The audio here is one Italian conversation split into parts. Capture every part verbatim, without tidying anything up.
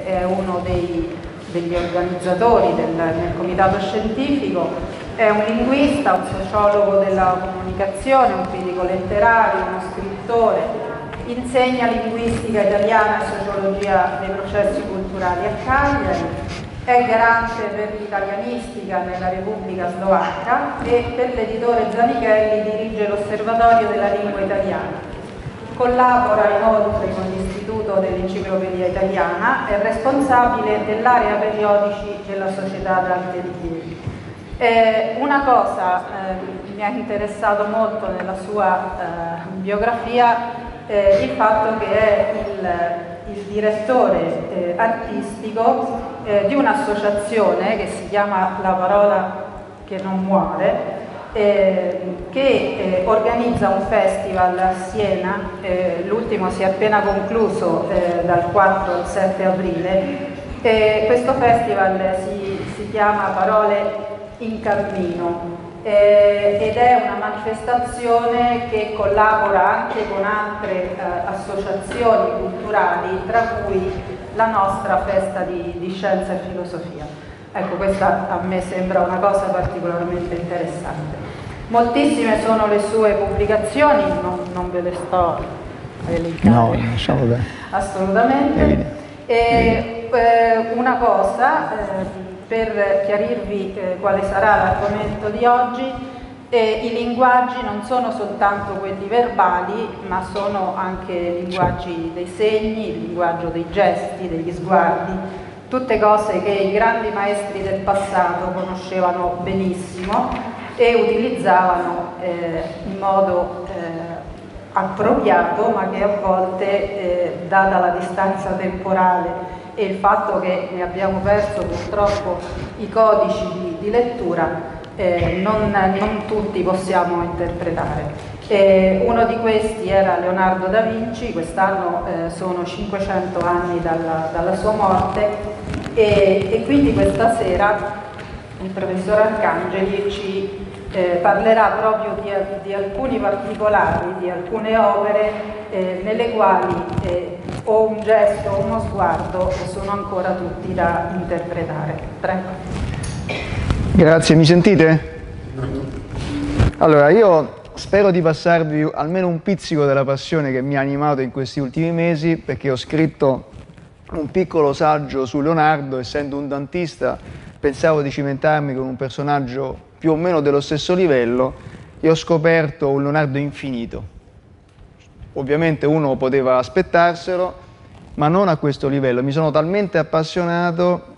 è uno dei, degli organizzatori del, del comitato scientifico, è un linguista, un sociologo della comunicazione, un critico letterario, uno scrittore, insegna linguistica italiana e sociologia dei processi culturali a Cagliari, è garante per l'italianistica nella Repubblica Slovacca e per l'editore Zanichelli dirige l'Osservatorio della Lingua Italiana. Collabora inoltre con l'Istituto dell'Enciclopedia Italiana, è responsabile dell'area periodici della Società d'Arte di Chieri. Eh, una cosa eh, mi ha interessato molto nella sua eh, biografia, eh, il fatto che è il, il direttore eh, artistico eh, di un'associazione che si chiama La Parola che non muore, eh, che eh, organizza un festival a Siena, eh, l'ultimo si è appena concluso eh, dal quattro al sette aprile. Eh, questo festival si, si chiama Parole in Cammino eh, ed è una manifestazione che collabora anche con altre eh, associazioni culturali, tra cui la nostra festa di, di scienza e filosofia. Ecco, questa a me sembra una cosa particolarmente interessante. Moltissime sono le sue pubblicazioni, non, non ve le sto a elencare. No, lasciamo bene. Assolutamente. E, eh, una cosa, eh, per chiarirvi eh, quale sarà l'argomento di oggi, eh, i linguaggi non sono soltanto quelli verbali, ma sono anche linguaggi dei segni, il linguaggio dei gesti, degli sguardi, tutte cose che i grandi maestri del passato conoscevano benissimo e utilizzavano eh, in modo eh, appropriato, ma che a volte, eh, data la distanza temporale e il fatto che ne abbiamo perso purtroppo i codici di, di lettura, eh, non, non tutti possiamo interpretare. Eh, uno di questi era Leonardo da Vinci, quest'anno eh, sono cinquecento anni dalla, dalla sua morte e, e quindi questa sera il professor Arcangeli ci eh, parlerà proprio di, di alcuni particolari, di alcune opere eh, nelle quali eh, o un gesto o uno sguardo sono ancora tutti da interpretare. Prego. Grazie, mi sentite? Allora, io spero di passarvi almeno un pizzico della passione che mi ha animato in questi ultimi mesi, perché ho scritto un piccolo saggio su Leonardo. Essendo un dantista, pensavo di cimentarmi con un personaggio più o meno dello stesso livello e ho scoperto un Leonardo infinito. Ovviamente uno poteva aspettarselo, ma non a questo livello. Mi sono talmente appassionato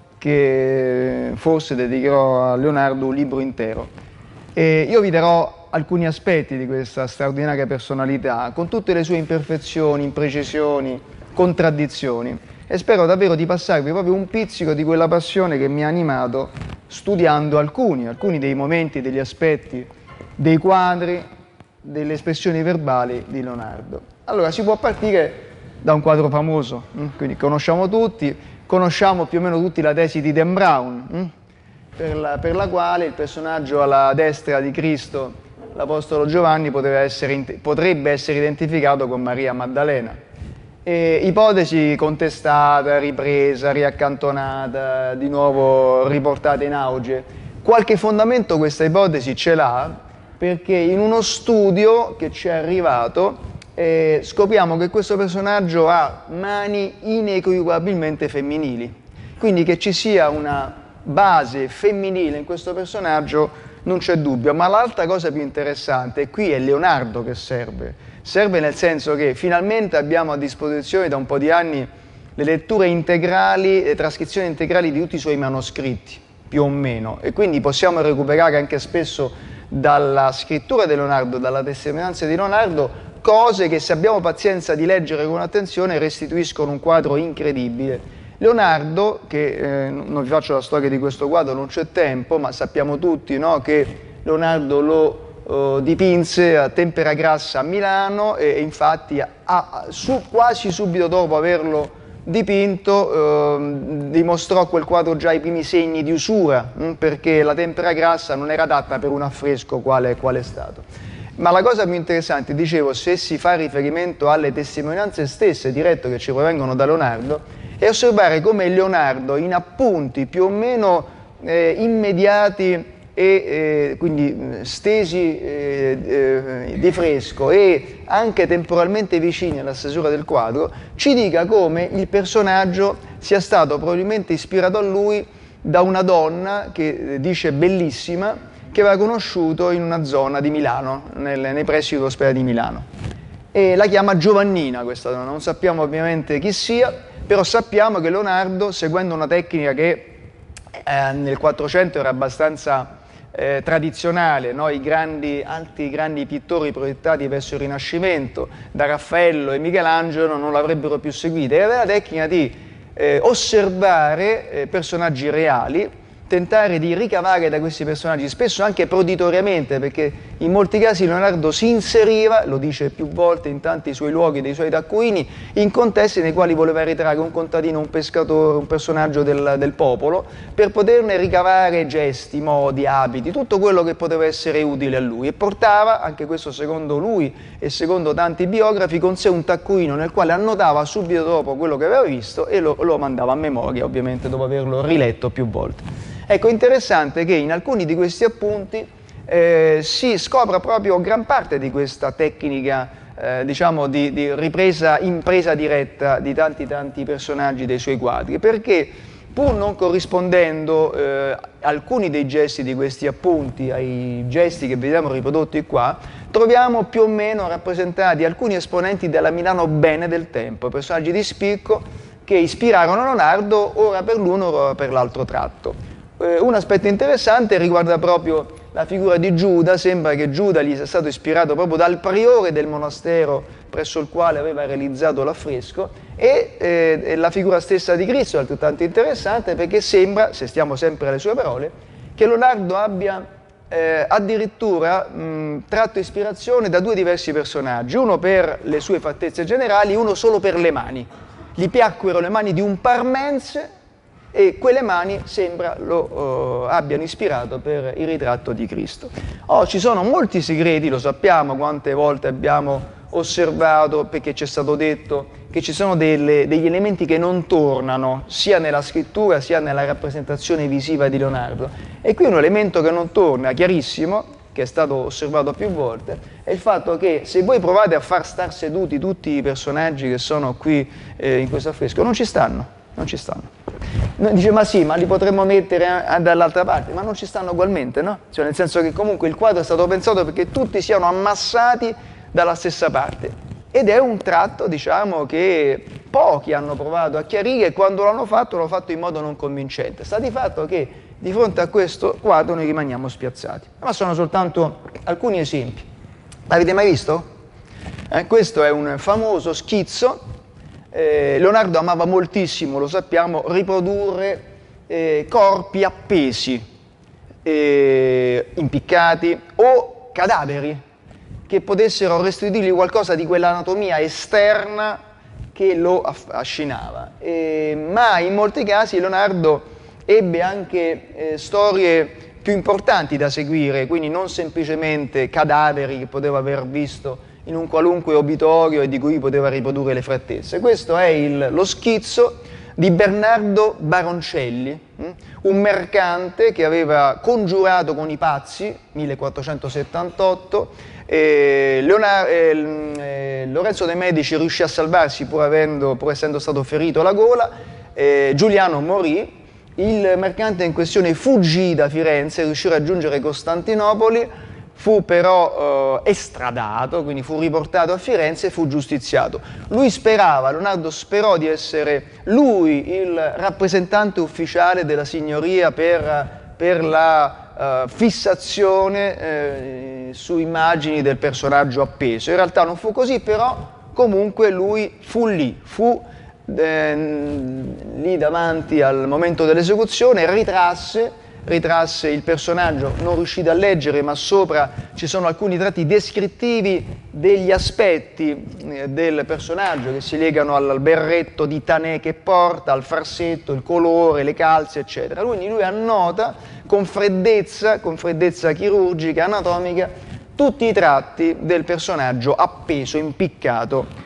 che forse dedicherò a Leonardo un libro intero. E io vi darò alcuni aspetti di questa straordinaria personalità, con tutte le sue imperfezioni, imprecisioni, contraddizioni, e spero davvero di passarvi proprio un pizzico di quella passione che mi ha animato studiando alcuni, alcuni dei momenti, degli aspetti, dei quadri, delle espressioni verbali di Leonardo. Allora, si può partire da un quadro famoso, quindi conosciamo tutti, conosciamo più o meno tutti la tesi di Dan Brown, per la, per la quale il personaggio alla destra di Cristo, l'Apostolo Giovanni, essere, potrebbe essere identificato con Maria Maddalena. E ipotesi contestata, ripresa, riaccantonata, di nuovo riportata in auge. Qualche fondamento questa ipotesi ce l'ha, perché in uno studio che ci è arrivato eh, scopriamo che questo personaggio ha mani inequivocabilmente femminili. Quindi che ci sia una base femminile in questo personaggio non c'è dubbio, ma l'altra cosa più interessante, e qui è Leonardo che serve. Serve nel senso che finalmente abbiamo a disposizione da un po' di anni le letture integrali, le trascrizioni integrali di tutti i suoi manoscritti, più o meno, e quindi possiamo recuperare anche spesso dalla scrittura di Leonardo, dalla testimonianza di Leonardo, cose che, se abbiamo pazienza di leggere con attenzione, restituiscono un quadro incredibile. Leonardo, che eh, non vi faccio la storia di questo quadro, non c'è tempo, ma sappiamo tutti, no, che Leonardo lo Uh, dipinse a Tempera Grassa a Milano e, e infatti a, su, quasi subito dopo averlo dipinto uh, dimostrò quel quadro già i primi segni di usura, mh, perché la Tempera Grassa non era adatta per un affresco quale, quale è stato. Ma la cosa più interessante, dicevo, se si fa riferimento alle testimonianze stesse dirette che ci provengono da Leonardo, e osservare come Leonardo, in appunti più o meno eh, immediati e eh, quindi stesi eh, eh, di fresco e anche temporalmente vicini alla stesura del quadro, ci dica come il personaggio sia stato probabilmente ispirato a lui da una donna che dice bellissima, che aveva conosciuto in una zona di Milano, nel, nei pressi dell'ospedale di Milano. E la chiama Giovannina questa donna, non sappiamo ovviamente chi sia, però sappiamo che Leonardo, seguendo una tecnica che eh, nel Quattrocento era abbastanza eh, tradizionale, no? I grandi, altri grandi pittori proiettati verso il Rinascimento, da Raffaello e Michelangelo, non l'avrebbero più seguita, e aveva la tecnica di eh, osservare eh, personaggi reali, tentare di ricavare da questi personaggi, spesso anche proditoriamente, perché in molti casi Leonardo si inseriva, lo dice più volte in tanti suoi luoghi, dei suoi taccuini, in contesti nei quali voleva ritrarre un contadino, un pescatore, un personaggio del, del popolo, per poterne ricavare gesti, modi, abiti, tutto quello che poteva essere utile a lui. E portava, anche questo secondo lui e secondo tanti biografi, con sé un taccuino nel quale annotava subito dopo quello che aveva visto e lo, lo mandava a memoria, ovviamente dopo averlo riletto più volte. Ecco, interessante che in alcuni di questi appunti eh, si scopra proprio gran parte di questa tecnica, eh, diciamo, di, di ripresa, impresa diretta di tanti tanti personaggi dei suoi quadri, perché pur non corrispondendo eh, alcuni dei gesti di questi appunti ai gesti che vediamo riprodotti qua, troviamo più o meno rappresentati alcuni esponenti della Milano bene del tempo, personaggi di spicco che ispirarono Leonardo ora per l'uno, ora per l'altro tratto. Un aspetto interessante riguarda proprio la figura di Giuda. Sembra che Giuda gli sia stato ispirato proprio dal priore del monastero presso il quale aveva realizzato l'affresco, e eh, la figura stessa di Cristo è altrettanto interessante, perché sembra, se stiamo sempre alle sue parole, che Leonardo abbia eh, addirittura mh, tratto ispirazione da due diversi personaggi, uno per le sue fattezze generali, uno solo per le mani. Gli piacquero le mani di un parmense, e quelle mani sembra lo uh, abbiano ispirato per il ritratto di Cristo. Oh, ci sono molti segreti, lo sappiamo, quante volte abbiamo osservato, perché ci è stato detto che ci sono delle, degli elementi che non tornano sia nella scrittura sia nella rappresentazione visiva di Leonardo. E qui un elemento che non torna, chiarissimo, che è stato osservato più volte, è il fatto che se voi provate a far star seduti tutti i personaggi che sono qui eh, in questo affresco, non ci stanno. Non ci stanno. Dice, ma sì, ma li potremmo mettere dall'altra parte, ma non ci stanno ugualmente, no? Cioè, nel senso che comunque il quadro è stato pensato perché tutti siano ammassati dalla stessa parte. Ed è un tratto, diciamo, che pochi hanno provato a chiarire, e quando l'hanno fatto, l'hanno fatto in modo non convincente. Sta di fatto che di fronte a questo quadro noi rimaniamo spiazzati. Ma sono soltanto alcuni esempi. L'avete mai visto? Eh, questo è un famoso schizzo. Eh, Leonardo amava moltissimo, lo sappiamo, riprodurre eh, corpi appesi, eh, impiccati o cadaveri che potessero restituirgli qualcosa di quell'anatomia esterna che lo affascinava. Eh, ma in molti casi Leonardo ebbe anche eh, storie più importanti da seguire, quindi non semplicemente cadaveri che poteva aver visto in un qualunque obitorio e di cui poteva riprodurre le fattezze. Questo è il, lo schizzo di Bernardo Baroncelli, hm? un mercante che aveva congiurato con i pazzi, millequattrocentosettantotto, e Leonardo, eh, Lorenzo de' Medici riuscì a salvarsi pur, avendo, pur essendo stato ferito alla gola, eh, Giuliano morì, il mercante in questione fuggì da Firenze, riuscì a raggiungere Costantinopoli, fu però eh, estradato, quindi fu riportato a Firenze e fu giustiziato. Lui sperava, Leonardo sperò di essere lui il rappresentante ufficiale della signoria per, per la eh, fissazione eh, su immagini del personaggio appeso. In realtà non fu così, però comunque lui fu lì, fu eh, lì davanti al momento dell'esecuzione, ritrasse ritrasse il personaggio, non riuscite a leggere, ma sopra ci sono alcuni tratti descrittivi degli aspetti del personaggio che si legano al berretto di Tanè che porta, al farsetto, il colore, le calze, eccetera. Quindi lui annota con freddezza, con freddezza chirurgica, anatomica, tutti i tratti del personaggio appeso, impiccato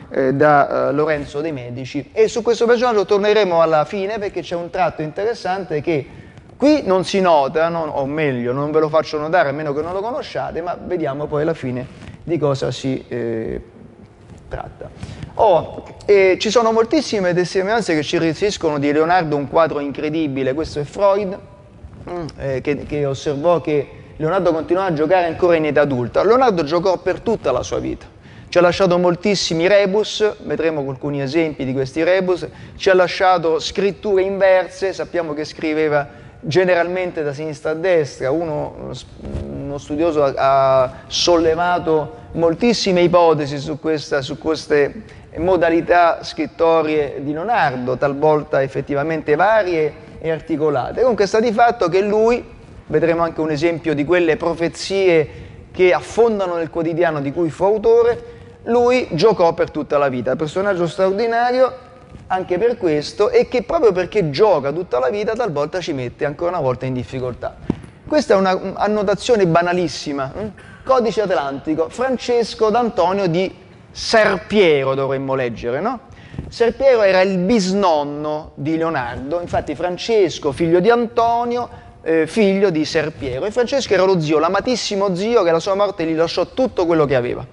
eh, da eh, Lorenzo de' Medici. E su questo personaggio torneremo alla fine, perché c'è un tratto interessante che qui non si nota, non, o meglio, non ve lo faccio notare a meno che non lo conosciate, ma vediamo poi alla fine di cosa si eh, tratta. Oh, eh, ci sono moltissime testimonianze che ci restituiscono di Leonardo un quadro incredibile. Questo è Freud, mm, eh, che, che osservò che Leonardo continuava a giocare ancora in età adulta. Leonardo giocò per tutta la sua vita. Ci ha lasciato moltissimi rebus, vedremo alcuni esempi di questi rebus, ci ha lasciato scritture inverse, sappiamo che scriveva generalmente da sinistra a destra. Uno, uno studioso ha, ha sollevato moltissime ipotesi su, questa, su queste modalità scrittorie di Leonardo, talvolta effettivamente varie e articolate. Comunque sta di fatto che lui, vedremo anche un esempio di quelle profezie che affondano nel quotidiano di cui fu autore, lui giocò per tutta la vita, personaggio straordinario anche per questo, e che proprio perché gioca tutta la vita talvolta ci mette ancora una volta in difficoltà. Questa è una annotazione banalissima, hm? Codice Atlantico, Francesco d'Antonio di Ser Piero dovremmo leggere, no? Ser Piero era il bisnonno di Leonardo, infatti Francesco, figlio di Antonio, eh, figlio di Ser Piero, e Francesco era lo zio, l'amatissimo zio che alla sua morte gli lasciò tutto quello che aveva.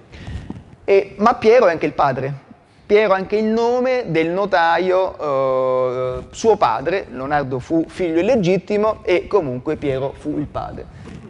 E, ma Piero è anche il padre. Piero è anche il nome del notaio, eh, suo padre. Leonardo fu figlio illegittimo e comunque Piero fu il padre.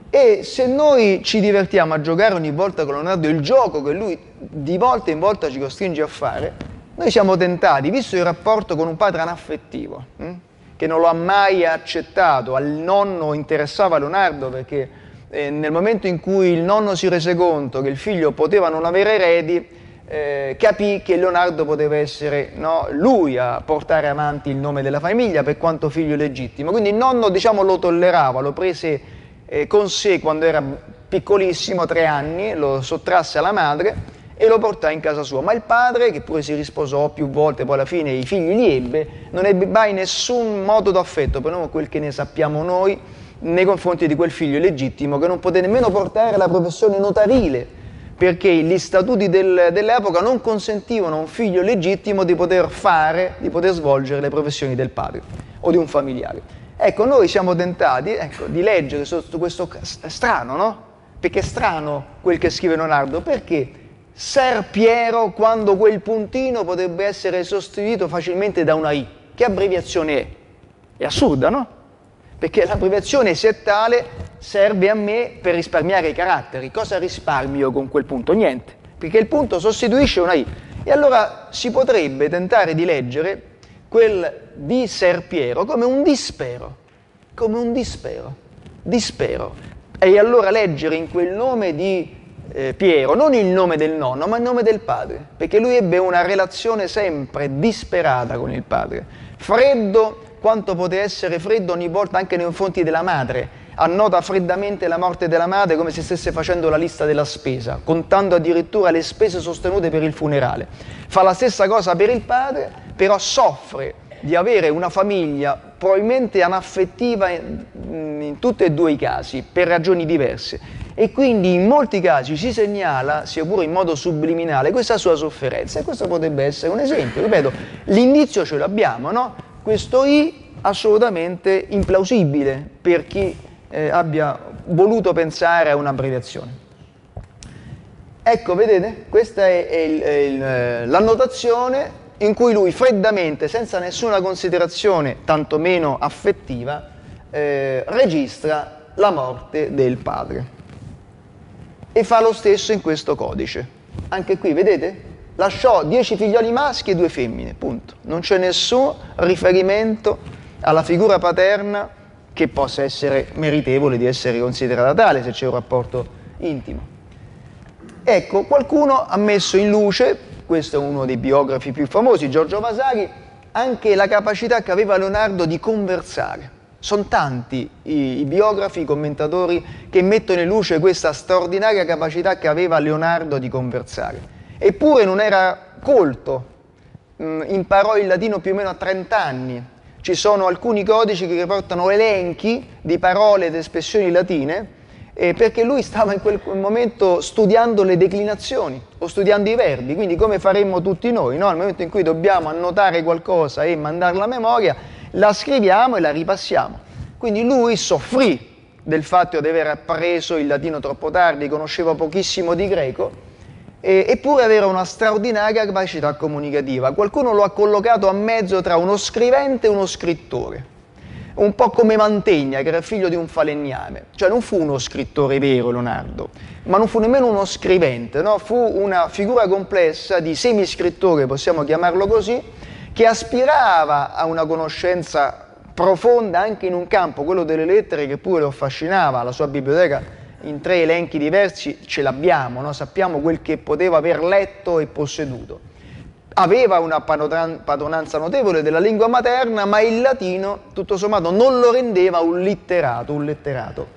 E se noi ci divertiamo a giocare ogni volta con Leonardo il gioco che lui di volta in volta ci costringe a fare, noi siamo tentati, visto il rapporto con un padre anaffettivo, hm? che non lo ha mai accettato. Al nonno interessava Leonardo perché eh, nel momento in cui il nonno si rese conto che il figlio poteva non avere eredi, Eh, capì che Leonardo poteva essere, no, lui a portare avanti il nome della famiglia per quanto figlio legittimo. Quindi il nonno, diciamo, lo tollerava, lo prese eh, con sé quando era piccolissimo, tre anni, lo sottrasse alla madre e lo portò in casa sua. Ma il padre, che pure si risposò più volte, poi alla fine i figli li ebbe, non ebbe mai nessun modo d'affetto, per non quel che ne sappiamo noi, nei confronti di quel figlio legittimo che non poté nemmeno portare la professione notarile, perché gli statuti del, dell'epoca non consentivano a un figlio legittimo di poter fare, di poter svolgere le professioni del padre o di un familiare. Ecco, noi siamo tentati, ecco, di leggere sotto questo strano, no? Perché è strano quel che scrive Leonardo, perché Ser Piero quando quel puntino potrebbe essere sostituito facilmente da una I. Che abbreviazione è? È assurda, no? Perché l'abbreviazione, se è tale, serve a me per risparmiare i caratteri. Cosa risparmio con quel punto? Niente, perché il punto sostituisce una I. E allora si potrebbe tentare di leggere quel di Ser Piero come un dispero, come un dispero, dispero. E allora leggere in quel nome di eh, Piero non il nome del nonno, ma il nome del padre, perché lui ebbe una relazione sempre disperata con il padre. Freddo quanto poté essere freddo ogni volta anche nei confronti della madre. Annota freddamente la morte della madre come se stesse facendo la lista della spesa, contando addirittura le spese sostenute per il funerale. Fa la stessa cosa per il padre, però soffre di avere una famiglia probabilmente anaffettiva in, in tutti e due i casi, per ragioni diverse. E quindi in molti casi ci segnala, sia pure in modo subliminale, questa sua sofferenza. E questo potrebbe essere un esempio. Ripeto, l'indizio ce l'abbiamo, no? Questo I assolutamente implausibile per chi eh, abbia voluto pensare a un'abbreviazione. Ecco, vedete? Questa è, è, il, è il, l'annotazione in cui lui freddamente, senza nessuna considerazione, tantomeno affettiva, eh, registra la morte del padre. E fa lo stesso in questo codice. Anche qui, vedete? Lasciò dieci figlioli maschi e due femmine, punto. Non c'è nessun riferimento alla figura paterna che possa essere meritevole di essere considerata tale se c'è un rapporto intimo. Ecco, qualcuno ha messo in luce, questo è uno dei biografi più famosi, Giorgio Vasari, anche la capacità che aveva Leonardo di conversare. Sono tanti i, i biografi, i commentatori che mettono in luce questa straordinaria capacità che aveva Leonardo di conversare. Eppure non era colto, imparò il latino più o meno a trenta anni. Ci sono alcuni codici che riportano elenchi di parole ed espressioni latine eh, perché lui stava in quel momento studiando le declinazioni o studiando i verbi, quindi come faremmo tutti noi, no? Nel momento in cui dobbiamo annotare qualcosa e mandarla a memoria, la scriviamo e la ripassiamo. Quindi lui soffrì del fatto di aver appreso il latino troppo tardi, conosceva pochissimo di greco, eh, eppure aveva una straordinaria capacità comunicativa. Qualcuno lo ha collocato a mezzo tra uno scrivente e uno scrittore, un po' come Mantegna, che era figlio di un falegname. Cioè non fu uno scrittore vero Leonardo, ma non fu nemmeno uno scrivente, no? Fu una figura complessa di semiscrittore, possiamo chiamarlo così, che aspirava a una conoscenza profonda anche in un campo, quello delle lettere, che pure lo affascinava. La sua biblioteca in tre elenchi diversi ce l'abbiamo, no? Sappiamo quel che poteva aver letto e posseduto. Aveva una padronanza notevole della lingua materna, ma il latino tutto sommato non lo rendeva un letterato, un letterato.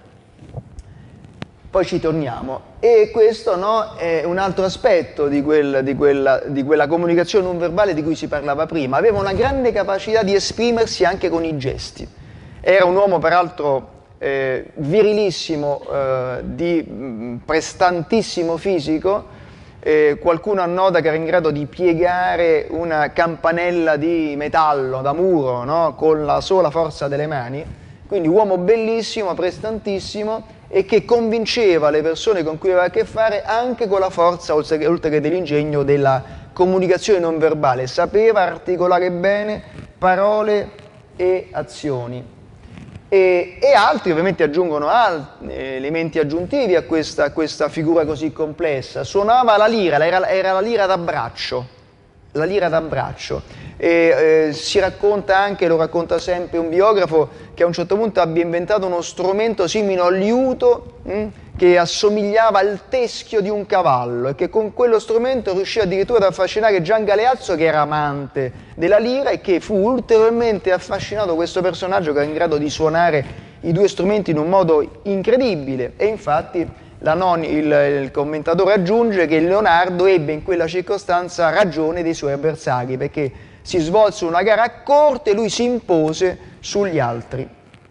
Poi ci torniamo, e questo, no, è un altro aspetto di, quel, di, quella, di quella comunicazione non verbale di cui si parlava prima. Aveva una grande capacità di esprimersi anche con i gesti. Era un uomo peraltro eh, virilissimo, eh, di mh, prestantissimo fisico. Eh, qualcuno annota che era in grado di piegare una campanella di metallo da muro, no, con la sola forza delle mani. Quindi uomo bellissimo, prestantissimo, e che convinceva le persone con cui aveva a che fare anche con la forza, oltre che, oltre che dell'ingegno, della comunicazione non verbale. Sapeva articolare bene parole e azioni. E, e altri ovviamente aggiungono altri elementi aggiuntivi a questa, a questa figura così complessa. Suonava la lira, era, era la lira da braccio, la lira da braccio. E, eh, si racconta anche, lo racconta sempre un biografo, che a un certo punto abbia inventato uno strumento simile al liuto, mh, che assomigliava al teschio di un cavallo, e che con quello strumento riuscì addirittura ad affascinare Gian Galeazzo, che era amante della lira, e che fu ulteriormente affascinato questo personaggio che era in grado di suonare i due strumenti in un modo incredibile. E infatti la non, il, il commentatore aggiunge che Leonardo ebbe in quella circostanza ragione dei suoi avversari, perché si svolse una gara a corte e lui si impose sugli altri.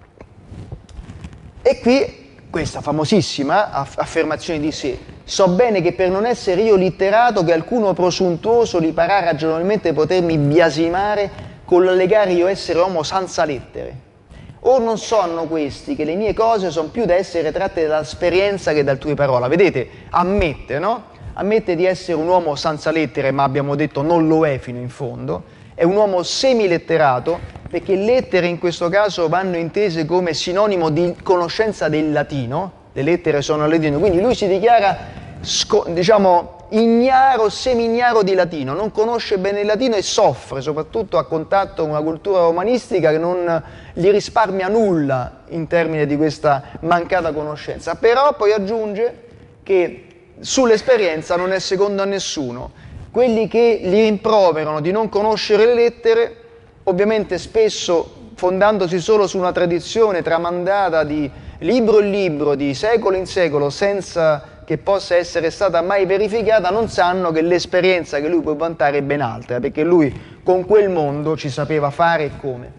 E qui questa famosissima affermazione di sé: so bene che per non essere io litterato, che alcuno prosuntuoso li parà ragionevolmente potermi biasimare con l'allegare io essere uomo senza lettere. Or non sono questi che le mie cose sono più da essere tratte dall'esperienza che dal tue parola. Vedete, ammette, no? Ammette di essere un uomo senza lettere, ma abbiamo detto non lo è fino in fondo. È un uomo semiletterato, perché lettere in questo caso vanno intese come sinonimo di conoscenza del latino. Le lettere sono latino, quindi lui si dichiara, diciamo, ignaro, semi-ignaro di latino, non conosce bene il latino e soffre, soprattutto a contatto con una cultura umanistica che non gli risparmia nulla in termini di questa mancata conoscenza. Però poi aggiunge che sull'esperienza non è secondo a nessuno. Quelli che gli rimproverano di non conoscere le lettere, ovviamente spesso fondandosi solo su una tradizione tramandata di libro in libro, di secolo in secolo, senza che possa essere stata mai verificata, non sanno che l'esperienza che lui può vantare è ben altra, perché lui con quel mondo ci sapeva fare e come.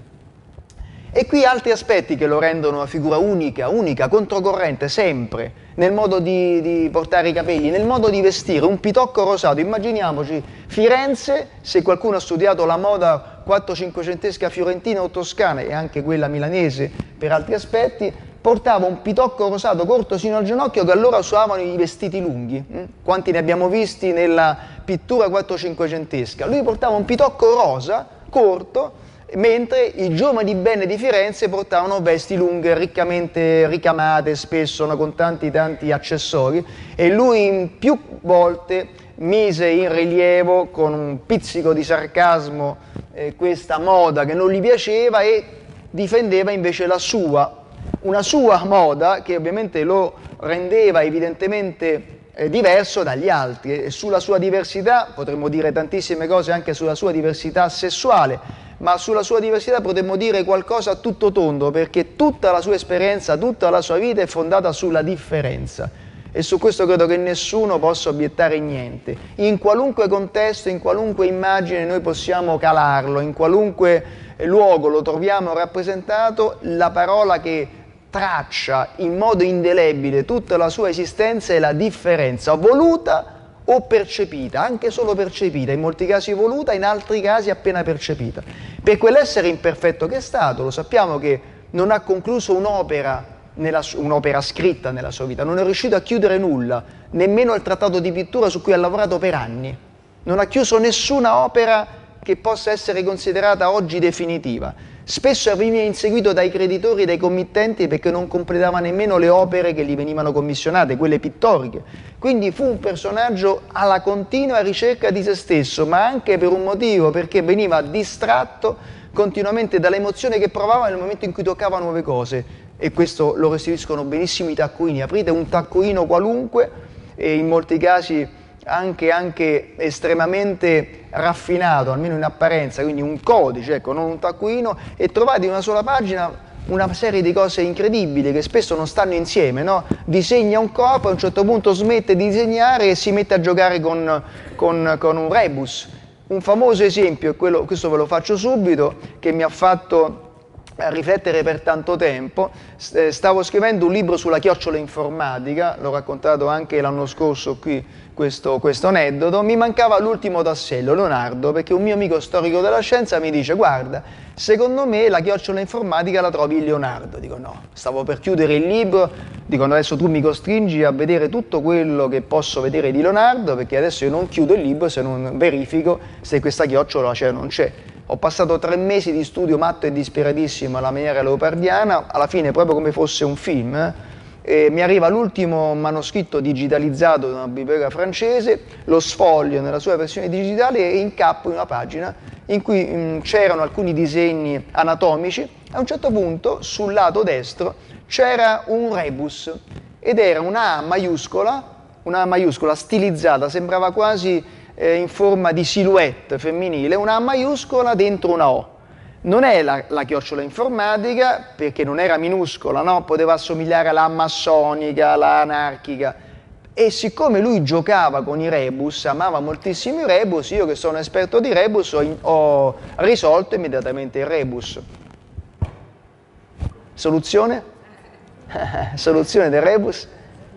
E qui altri aspetti che lo rendono una figura unica, unica, controcorrente, sempre, nel modo di, di portare i capelli, nel modo di vestire, un pitocco rosato. Immaginiamoci Firenze, se qualcuno ha studiato la moda quattro-cinquecentesca fiorentina o toscana, e anche quella milanese per altri aspetti, portava un pitocco rosato corto sino al ginocchio, che allora usavano i vestiti lunghi. Quanti ne abbiamo visti nella pittura quattro-cinquecentesca? Lui portava un pitocco rosa, corto, mentre i giovani bene di Firenze portavano vesti lunghe, riccamente ricamate, spesso, no, con tanti tanti accessori, e lui in più volte mise in rilievo con un pizzico di sarcasmo eh, questa moda che non gli piaceva, e difendeva invece la sua, una sua moda che ovviamente lo rendeva evidentemente eh, diverso dagli altri, e sulla sua diversità potremmo dire tantissime cose, anche sulla sua diversità sessuale, ma sulla sua diversità potremmo dire qualcosa a tutto tondo, perché tutta la sua esperienza, tutta la sua vita è fondata sulla differenza, e su questo credo che nessuno possa obiettare niente. In qualunque contesto, in qualunque immagine noi possiamo calarlo, in qualunque luogo lo troviamo rappresentato, la parola che traccia in modo indelebile tutta la sua esistenza è la differenza voluta o percepita, anche solo percepita, in molti casi voluta, in altri casi appena percepita. Per quell'essere imperfetto che è stato, lo sappiamo che non ha concluso un'opera, un'opera scritta nella sua vita, non è riuscito a chiudere nulla, nemmeno il trattato di pittura su cui ha lavorato per anni. Non ha chiuso nessuna opera che possa essere considerata oggi definitiva. Spesso veniva inseguito dai creditori e dai committenti perché non completava nemmeno le opere che gli venivano commissionate, quelle pittoriche. Quindi fu un personaggio alla continua ricerca di se stesso, ma anche per un motivo, perché veniva distratto continuamente dall'emozione che provava nel momento in cui toccava nuove cose. E questo lo restituiscono benissimo i taccuini. Aprite un taccuino qualunque e in molti casi anche, anche estremamente raffinato, almeno in apparenza, quindi un codice, ecco, non un taccuino, e trovate in una sola pagina una serie di cose incredibili che spesso non stanno insieme, no? Disegna un corpo, a un certo punto smette di disegnare e si mette a giocare con, con, con un rebus. Un famoso esempio, è quello, questo ve lo faccio subito, che mi ha fatto a riflettere per tanto tempo. Stavo scrivendo un libro sulla chiocciola informatica, l'ho raccontato anche l'anno scorso qui questo, questo aneddoto. Mi mancava l'ultimo tassello, Leonardo, perché un mio amico storico della scienza mi dice: guarda, secondo me la chiocciola informatica la trovi in Leonardo. Dico no, stavo per chiudere il libro, dico no, adesso tu mi costringi a vedere tutto quello che posso vedere di Leonardo, perché adesso io non chiudo il libro se non verifico se questa chiocciola c'è o non c'è. Ho passato tre mesi di studio matto e disperatissimo alla maniera leopardiana, alla fine proprio come fosse un film, eh? E mi arriva l'ultimo manoscritto digitalizzato da una biblioteca francese, lo sfoglio nella sua versione digitale e incappo in una pagina in cui c'erano alcuni disegni anatomici. A un certo punto sul lato destro c'era un rebus ed era una A maiuscola, una A maiuscola stilizzata, sembrava quasi in forma di silhouette femminile, una A maiuscola dentro una O. Non è la, la chiocciola informatica, perché non era minuscola, no? Poteva assomigliare alla massonica, alla anarchica. E siccome lui giocava con i rebus, amava moltissimo i rebus, io che sono esperto di rebus ho, in, ho risolto immediatamente il rebus. Soluzione? Soluzione del rebus?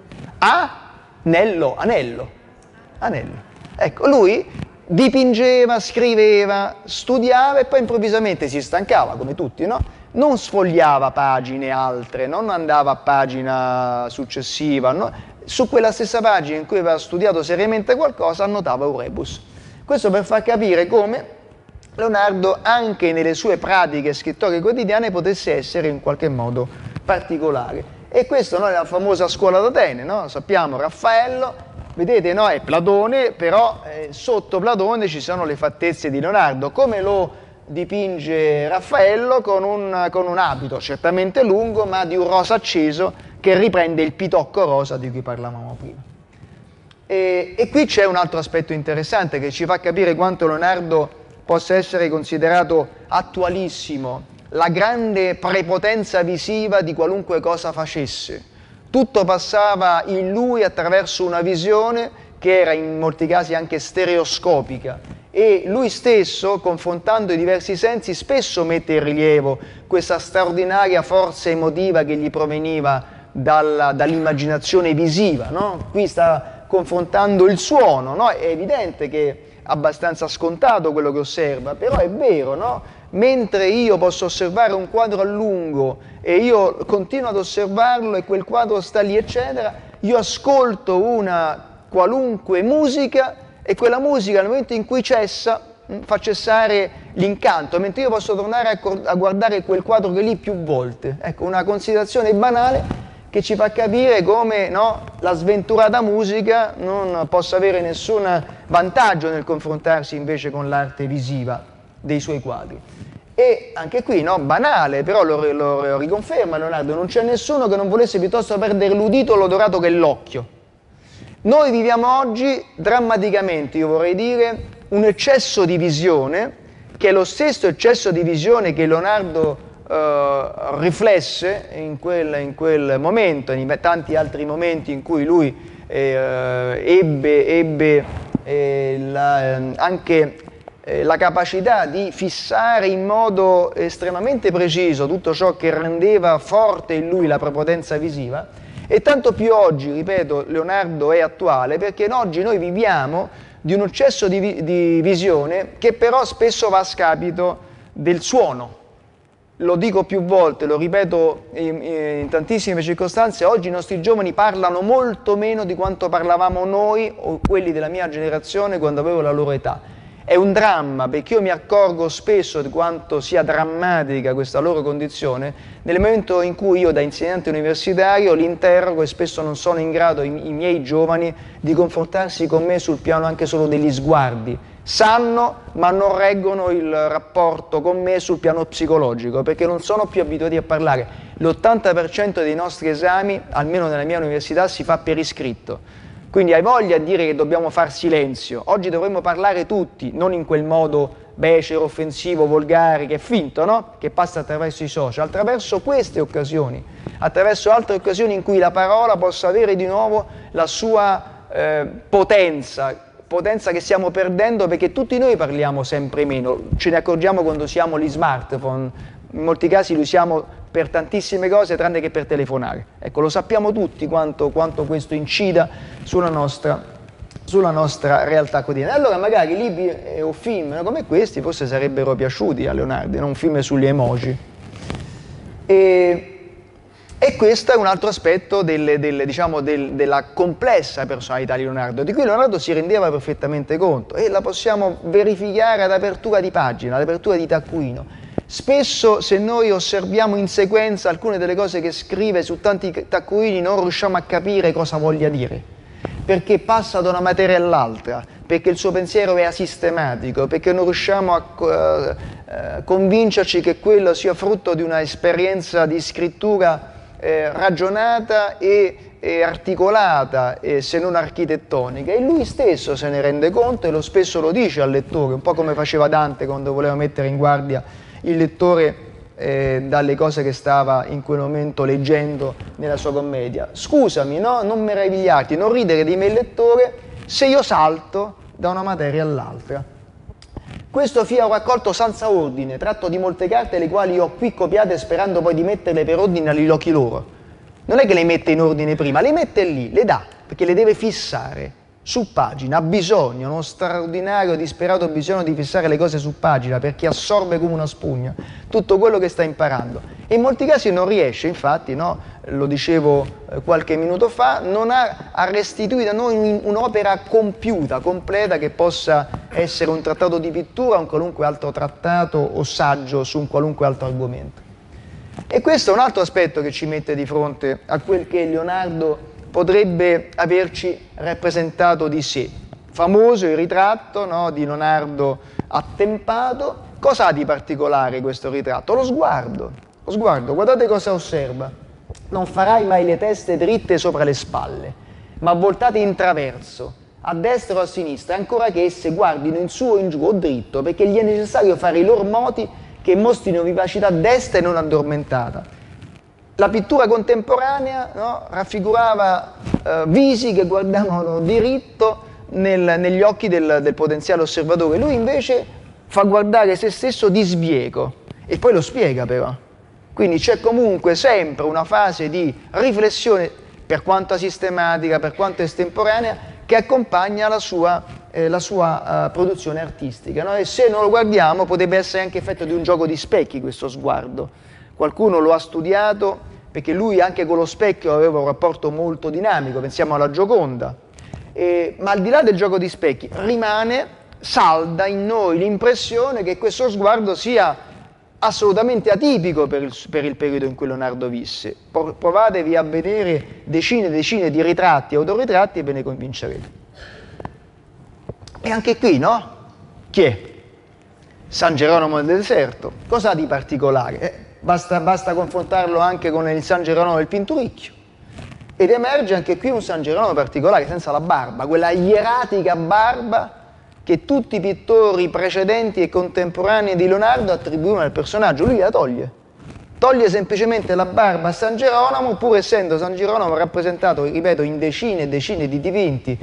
Anello, anello, anello. Ecco, lui dipingeva, scriveva, studiava e poi improvvisamente si stancava, come tutti, no? Non sfogliava pagine altre, non andava a pagina successiva, no? Su quella stessa pagina in cui aveva studiato seriamente qualcosa annotava un rebus. Questo per far capire come Leonardo, anche nelle sue pratiche scrittoriche quotidiane, potesse essere in qualche modo particolare. E questo, no, è la famosa scuola d'Atene, no? Sappiamo Raffaello. Vedete, no? È Platone, però eh, sotto Platone ci sono le fattezze di Leonardo. Come lo dipinge Raffaello? Con un, con un abito certamente lungo, ma di un rosa acceso che riprende il pitocco rosa di cui parlavamo prima. E, e qui c'è un altro aspetto interessante che ci fa capire quanto Leonardo possa essere considerato attualissimo, la grande prepotenza visiva di qualunque cosa facesse. Tutto passava in lui attraverso una visione che era in molti casi anche stereoscopica e lui stesso, confrontando i diversi sensi, spesso mette in rilievo questa straordinaria forza emotiva che gli proveniva dalla, dall'immaginazione visiva, no? Qui sta confrontando il suono, no? È evidente che è abbastanza scontato quello che osserva, però è vero, no? Mentre io posso osservare un quadro a lungo e io continuo ad osservarlo e quel quadro sta lì eccetera, io ascolto una qualunque musica e quella musica nel momento in cui cessa fa cessare l'incanto, mentre io posso tornare a, a guardare quel quadro che lì più volte. Ecco, una considerazione banale che ci fa capire come, no, la sventurata musica non possa avere nessun vantaggio nel confrontarsi invece con l'arte visiva dei suoi quadri. E anche qui, no, banale, però lo, lo, lo riconferma Leonardo, non c'è nessuno che non volesse piuttosto perdere l'udito o l'odorato che è l'occhio. Noi viviamo oggi drammaticamente, io vorrei dire, un eccesso di visione, che è lo stesso eccesso di visione che Leonardo eh, riflesse in quel, in quel momento, in tanti altri momenti in cui lui eh, ebbe, ebbe eh, la, anche eh, la capacità di fissare in modo estremamente preciso tutto ciò che rendeva forte in lui la prepotenza visiva, e tanto più oggi, ripeto, Leonardo è attuale, perché oggi noi viviamo di un eccesso di, vi di visione che però spesso va a scapito del suono. Lo dico più volte, lo ripeto in, in tantissime circostanze, oggi i nostri giovani parlano molto meno di quanto parlavamo noi o quelli della mia generazione quando avevo la loro età. È un dramma, perché io mi accorgo spesso di quanto sia drammatica questa loro condizione nel momento in cui io da insegnante universitario li interrogo e spesso non sono in grado, i, i miei giovani, di confrontarsi con me sul piano anche solo degli sguardi. Sanno, ma non reggono il rapporto con me sul piano psicologico, perché non sono più abituati a parlare. L'ottanta per cento dei nostri esami, almeno nella mia università, si fa per iscritto. Quindi hai voglia di dire che dobbiamo far silenzio. Oggi dovremmo parlare tutti, non in quel modo becero, offensivo, volgare, che è finto, no? Che passa attraverso i social, attraverso queste occasioni, attraverso altre occasioni in cui la parola possa avere di nuovo la sua eh, potenza, potenza che stiamo perdendo perché tutti noi parliamo sempre meno, ce ne accorgiamo quando usiamo gli smartphone, in molti casi li usiamo per tantissime cose tranne che per telefonare. Ecco, lo sappiamo tutti quanto, quanto questo incida sulla nostra, sulla nostra realtà quotidiana. Allora magari libri o film come questi forse sarebbero piaciuti a Leonardo, non un film sugli emoji. E, E questo è un altro aspetto delle, delle, diciamo, del, della complessa personalità di Leonardo, di cui Leonardo si rendeva perfettamente conto e la possiamo verificare ad apertura di pagina, ad apertura di taccuino. Spesso se noi osserviamo in sequenza alcune delle cose che scrive su tanti taccuini non riusciamo a capire cosa voglia dire, perché passa da una materia all'altra, perché il suo pensiero è asistematico, perché non riusciamo a uh, uh, convincerci che quello sia frutto di una esperienza di scrittura Eh, ragionata e, e articolata, eh, se non architettonica, e lui stesso se ne rende conto e lo spesso lo dice al lettore, un po' come faceva Dante quando voleva mettere in guardia il lettore eh, dalle cose che stava in quel momento leggendo nella sua commedia. Scusami, no? Non meravigliarti, non ridere di me lettore se io salto da una materia all'altra. Questo fio raccolto senza ordine, tratto di molte carte le quali ho qui copiate sperando poi di metterle per ordine agli occhi loro. Non è che le mette in ordine prima, le mette lì, le dà, perché le deve fissare su pagina, ha bisogno, uno straordinario, disperato bisogno di fissare le cose su pagina, perché assorbe come una spugna tutto quello che sta imparando. E in molti casi non riesce, infatti, no? Lo dicevo eh, qualche minuto fa, non ha, ha restituito a noi un'opera compiuta, completa, che possa essere un trattato di pittura o un qualunque altro trattato o saggio su un qualunque altro argomento. E questo è un altro aspetto che ci mette di fronte a quel che Leonardo potrebbe averci rappresentato di sé. Famoso il ritratto, no, di Leonardo attempato. Cosa ha di particolare questo ritratto? Lo sguardo. Lo sguardo, guardate cosa osserva. Non farai mai le teste dritte sopra le spalle, ma voltate in traverso, a destra o a sinistra, ancora che esse guardino in su o in giù o dritto, perché gli è necessario fare i loro moti che mostrino vivacità desta e non addormentata. La pittura contemporanea, no, raffigurava eh, visi che guardavano diritto nel, negli occhi del, del potenziale osservatore. Lui invece fa guardare se stesso di sbieco e poi lo spiega però. Quindi c'è comunque sempre una fase di riflessione, per quanto asistematica, per quanto estemporanea, che accompagna la sua, eh, la sua uh, produzione artistica, no? E se non lo guardiamo potrebbe essere anche effetto di un gioco di specchi questo sguardo. Qualcuno lo ha studiato perché lui anche con lo specchio aveva un rapporto molto dinamico, pensiamo alla Gioconda. E, ma al di là del gioco di specchi rimane salda in noi l'impressione che questo sguardo sia assolutamente atipico per il, per il periodo in cui Leonardo visse. Provatevi a vedere decine e decine di ritratti, autoritratti, e ve ne convincerete. E anche qui, no? Chi è? San Geronimo del Deserto. Cosa ha di particolare? Eh, basta, basta confrontarlo anche con il San Geronimo del Pinturicchio. Ed emerge anche qui un San Geronimo particolare, senza la barba, quella ieratica barba che tutti i pittori precedenti e contemporanei di Leonardo attribuivano al personaggio. Lui la toglie. Toglie semplicemente la barba a San Geronimo, pur essendo San Geronimo rappresentato, ripeto, in decine e decine di dipinti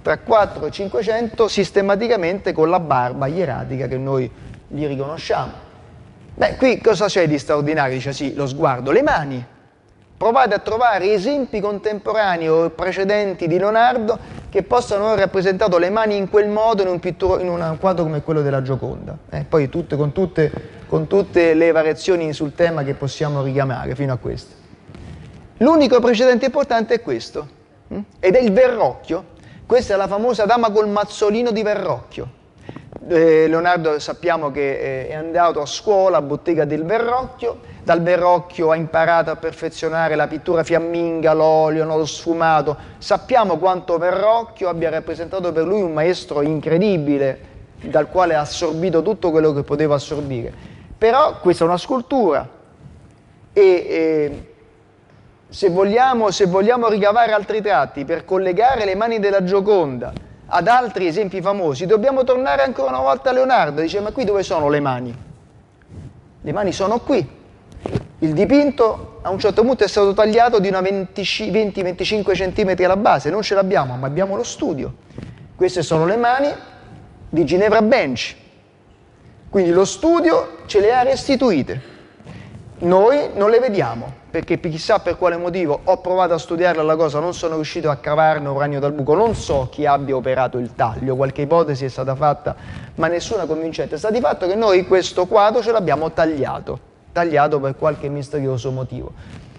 tra quattrocento e cinquecento sistematicamente con la barba ieratica che noi gli riconosciamo. Beh, qui cosa c'è di straordinario? Dice sì, lo sguardo, le mani. Provate a trovare esempi contemporanei o precedenti di Leonardo che possano aver rappresentato le mani in quel modo in un, pitturo, in un quadro come quello della Gioconda. Eh, poi tutte, con, tutte, con tutte le variazioni sul tema che possiamo richiamare fino a questo. L'unico precedente importante è questo, hm? ed è il Verrocchio. Questa è la famosa dama col mazzolino di Verrocchio. Eh, Leonardo sappiamo che eh, è andato a scuola a Bottega del Verrocchio. Dal Verrocchio ha imparato a perfezionare la pittura fiamminga, l'olio, lo sfumato. Sappiamo quanto Verrocchio abbia rappresentato per lui un maestro incredibile, dal quale ha assorbito tutto quello che poteva assorbire. Però questa è una scultura e, e se, vogliamo, se vogliamo ricavare altri tratti per collegare le mani della Gioconda ad altri esempi famosi, dobbiamo tornare ancora una volta a Leonardo. Dice, ma qui dove sono le mani? Le mani sono qui. Il dipinto a un certo punto è stato tagliato di una venti venticinque centimetri alla base, non ce l'abbiamo, ma abbiamo lo studio. Queste sono le mani di Ginevra Benci, quindi lo studio ce le ha restituite. Noi non le vediamo, perché chissà per quale motivo ho provato a studiarla la cosa, non sono riuscito a cavarne un ragno dal buco, non so chi abbia operato il taglio, qualche ipotesi è stata fatta, ma nessuna convincente. Sta di fatto che noi questo quadro ce l'abbiamo tagliato. tagliato per qualche misterioso motivo.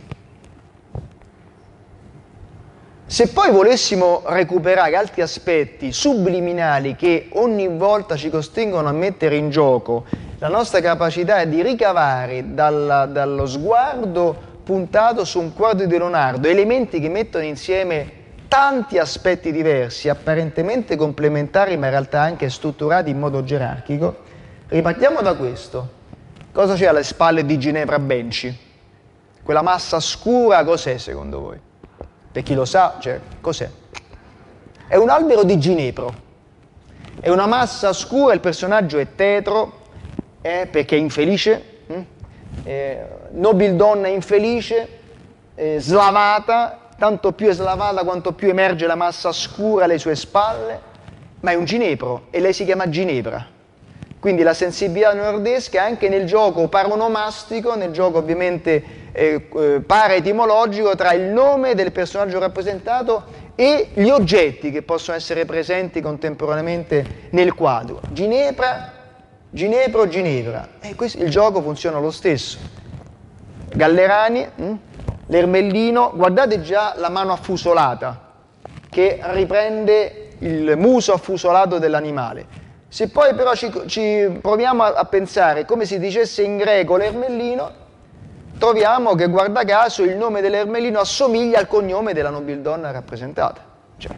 Se poi volessimo recuperare altri aspetti subliminali che ogni volta ci costringono a mettere in gioco la nostra capacità di ricavare dal, dallo sguardo puntato su un quadro di Leonardo elementi che mettono insieme tanti aspetti diversi, apparentemente complementari ma in realtà anche strutturati in modo gerarchico, ripartiamo da questo. Cosa c'è alle spalle di Ginevra Benci? Quella massa scura cos'è secondo voi? Per chi lo sa, cioè, cos'è? È un albero di ginepro, è una massa scura, il personaggio è tetro, eh, perché è infelice, hm? eh, nobildonna infelice, eh, slavata, tanto più è slavata quanto più emerge la massa scura alle sue spalle, ma è un ginepro e lei si chiama Ginevra. Quindi la sensibilità leonardesca anche nel gioco paronomastico, nel gioco ovviamente eh, eh, paraetimologico tra il nome del personaggio rappresentato e gli oggetti che possono essere presenti contemporaneamente nel quadro. Ginepra, Ginepro, Ginevra. E questo, il gioco funziona lo stesso. Gallerani, hm? l'ermellino, guardate già la mano affusolata che riprende il muso affusolato dell'animale. Se poi però ci, ci proviamo a, a pensare come si dicesse in greco l'ermellino, troviamo che guarda caso il nome dell'ermellino assomiglia al cognome della nobildonna rappresentata. Cioè,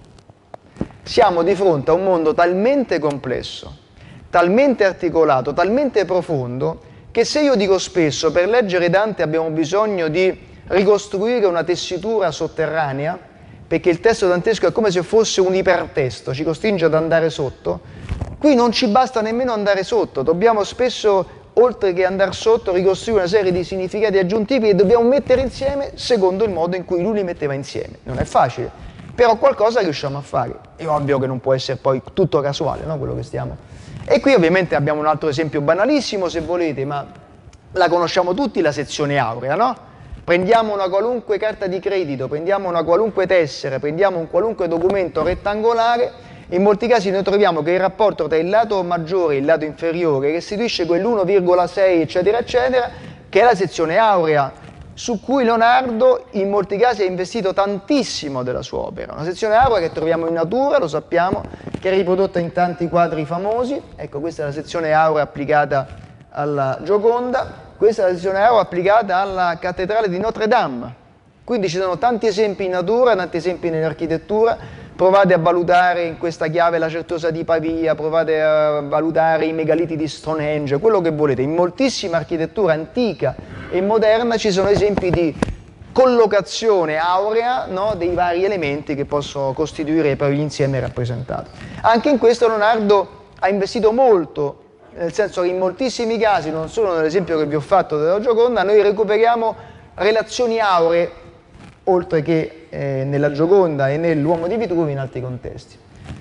siamo di fronte a un mondo talmente complesso, talmente articolato, talmente profondo, che se io dico spesso per leggere Dante abbiamo bisogno di ricostruire una tessitura sotterranea, perché il testo dantesco è come se fosse un ipertesto, ci costringe ad andare sotto. Qui non ci basta nemmeno andare sotto, dobbiamo spesso, oltre che andare sotto, ricostruire una serie di significati aggiuntivi che dobbiamo mettere insieme secondo il modo in cui lui li metteva insieme. Non è facile, però qualcosa riusciamo a fare. È ovvio che non può essere poi tutto casuale, no? Quello che stiamo. E qui ovviamente abbiamo un altro esempio banalissimo, se volete, ma la conosciamo tutti, la sezione aurea, no? Prendiamo una qualunque carta di credito, prendiamo una qualunque tessera, prendiamo un qualunque documento rettangolare. In molti casi noi troviamo che il rapporto tra il lato maggiore e il lato inferiore restituisce quell'uno virgola sei eccetera eccetera, che è la sezione aurea, su cui Leonardo in molti casi ha investito tantissimo della sua opera. Una sezione aurea che troviamo in natura, lo sappiamo, che è riprodotta in tanti quadri famosi. Ecco, questa è la sezione aurea applicata alla Gioconda, questa è la sezione aurea applicata alla cattedrale di Notre Dame. Quindi ci sono tanti esempi in natura, tanti esempi nell'architettura. Provate a valutare in questa chiave la Certosa di Pavia, provate a valutare i megaliti di Stonehenge, quello che volete. In moltissima architettura antica e moderna ci sono esempi di collocazione aurea, no, dei vari elementi che possono costituire poi l'insieme rappresentato. Anche in questo Leonardo ha investito molto, nel senso che in moltissimi casi, non solo nell'esempio che vi ho fatto della Gioconda, noi recuperiamo relazioni auree oltre che eh, nella Gioconda e nell'Uomo di Vitruvio in altri contesti.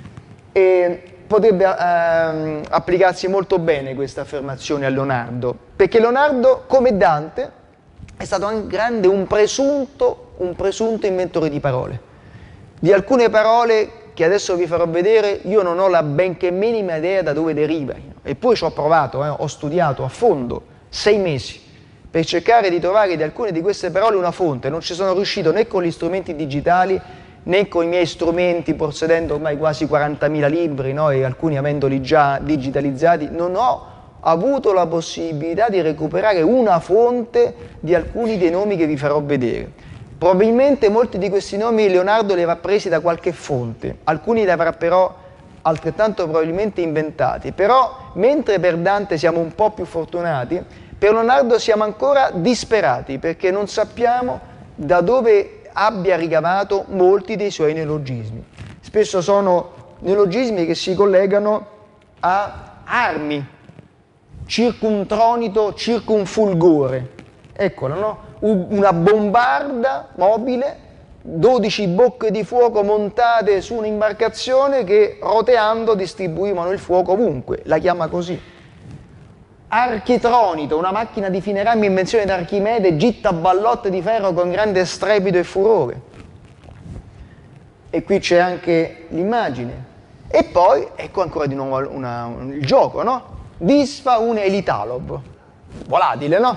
E potrebbe ehm, applicarsi molto bene questa affermazione a Leonardo, perché Leonardo, come Dante, è stato anche grande un presunto, un presunto inventore di parole. Di alcune parole che adesso vi farò vedere, io non ho la benché minima idea da dove derivano. Eppure ci ho provato, eh, ho studiato a fondo, sei mesi, per cercare di trovare di alcune di queste parole una fonte. Non ci sono riuscito né con gli strumenti digitali, né con i miei strumenti, possedendo ormai quasi quarantamila libri, no? E alcuni avendoli già digitalizzati, non ho avuto la possibilità di recuperare una fonte di alcuni dei nomi che vi farò vedere. Probabilmente molti di questi nomi Leonardo li avrà presi da qualche fonte, alcuni li avrà però altrettanto probabilmente inventati. Però, mentre per Dante siamo un po' più fortunati, per Leonardo siamo ancora disperati, perché non sappiamo da dove abbia ricavato molti dei suoi neologismi. Spesso sono neologismi che si collegano a armi, circuntronito, circunfulgore. Eccola, no? Una bombarda mobile, dodici bocche di fuoco montate su un'imbarcazione che roteando distribuivano il fuoco ovunque, la chiama così. Architronito, una macchina di fine rami, invenzione di Archimede, gitta ballotte di ferro con grande strepito e furore. E qui c'è anche l'immagine. E poi, ecco ancora di nuovo una, un, il gioco, no? Disfa un elitalov, volatile, no?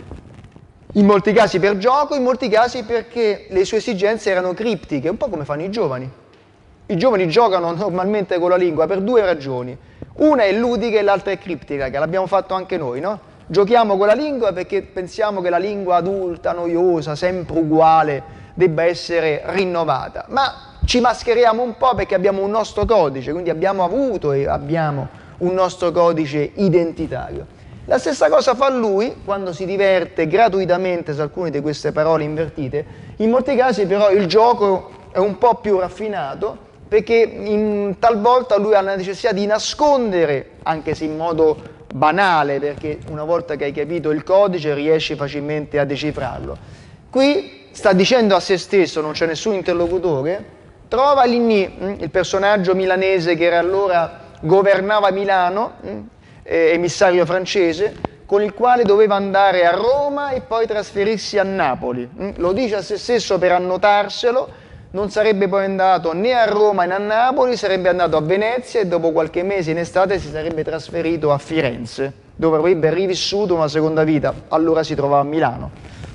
In molti casi per gioco, in molti casi perché le sue esigenze erano criptiche, un po' come fanno i giovani. I giovani giocano normalmente con la lingua per due ragioni. Una è ludica e l'altra è criptica, che l'abbiamo fatto anche noi, no? Giochiamo con la lingua perché pensiamo che la lingua adulta, noiosa, sempre uguale, debba essere rinnovata. Ma ci mascheriamo un po' perché abbiamo un nostro codice, quindi abbiamo avuto e abbiamo un nostro codice identitario. La stessa cosa fa lui quando si diverte gratuitamente su alcune di queste parole invertite. In molti casi però il gioco è un po' più raffinato, perché in, talvolta lui ha la necessità di nascondere, anche se in modo banale, perché una volta che hai capito il codice riesci facilmente a decifrarlo. Qui sta dicendo a se stesso, non c'è nessun interlocutore, trova Ligny, il personaggio milanese che era allora governava Milano, emissario francese, con il quale doveva andare a Roma e poi trasferirsi a Napoli. Lo dice a se stesso per annotarselo. Non sarebbe poi andato né a Roma né a Napoli, sarebbe andato a Venezia e dopo qualche mese in estate si sarebbe trasferito a Firenze, dove avrebbe rivissuto una seconda vita, allora si trovava a Milano.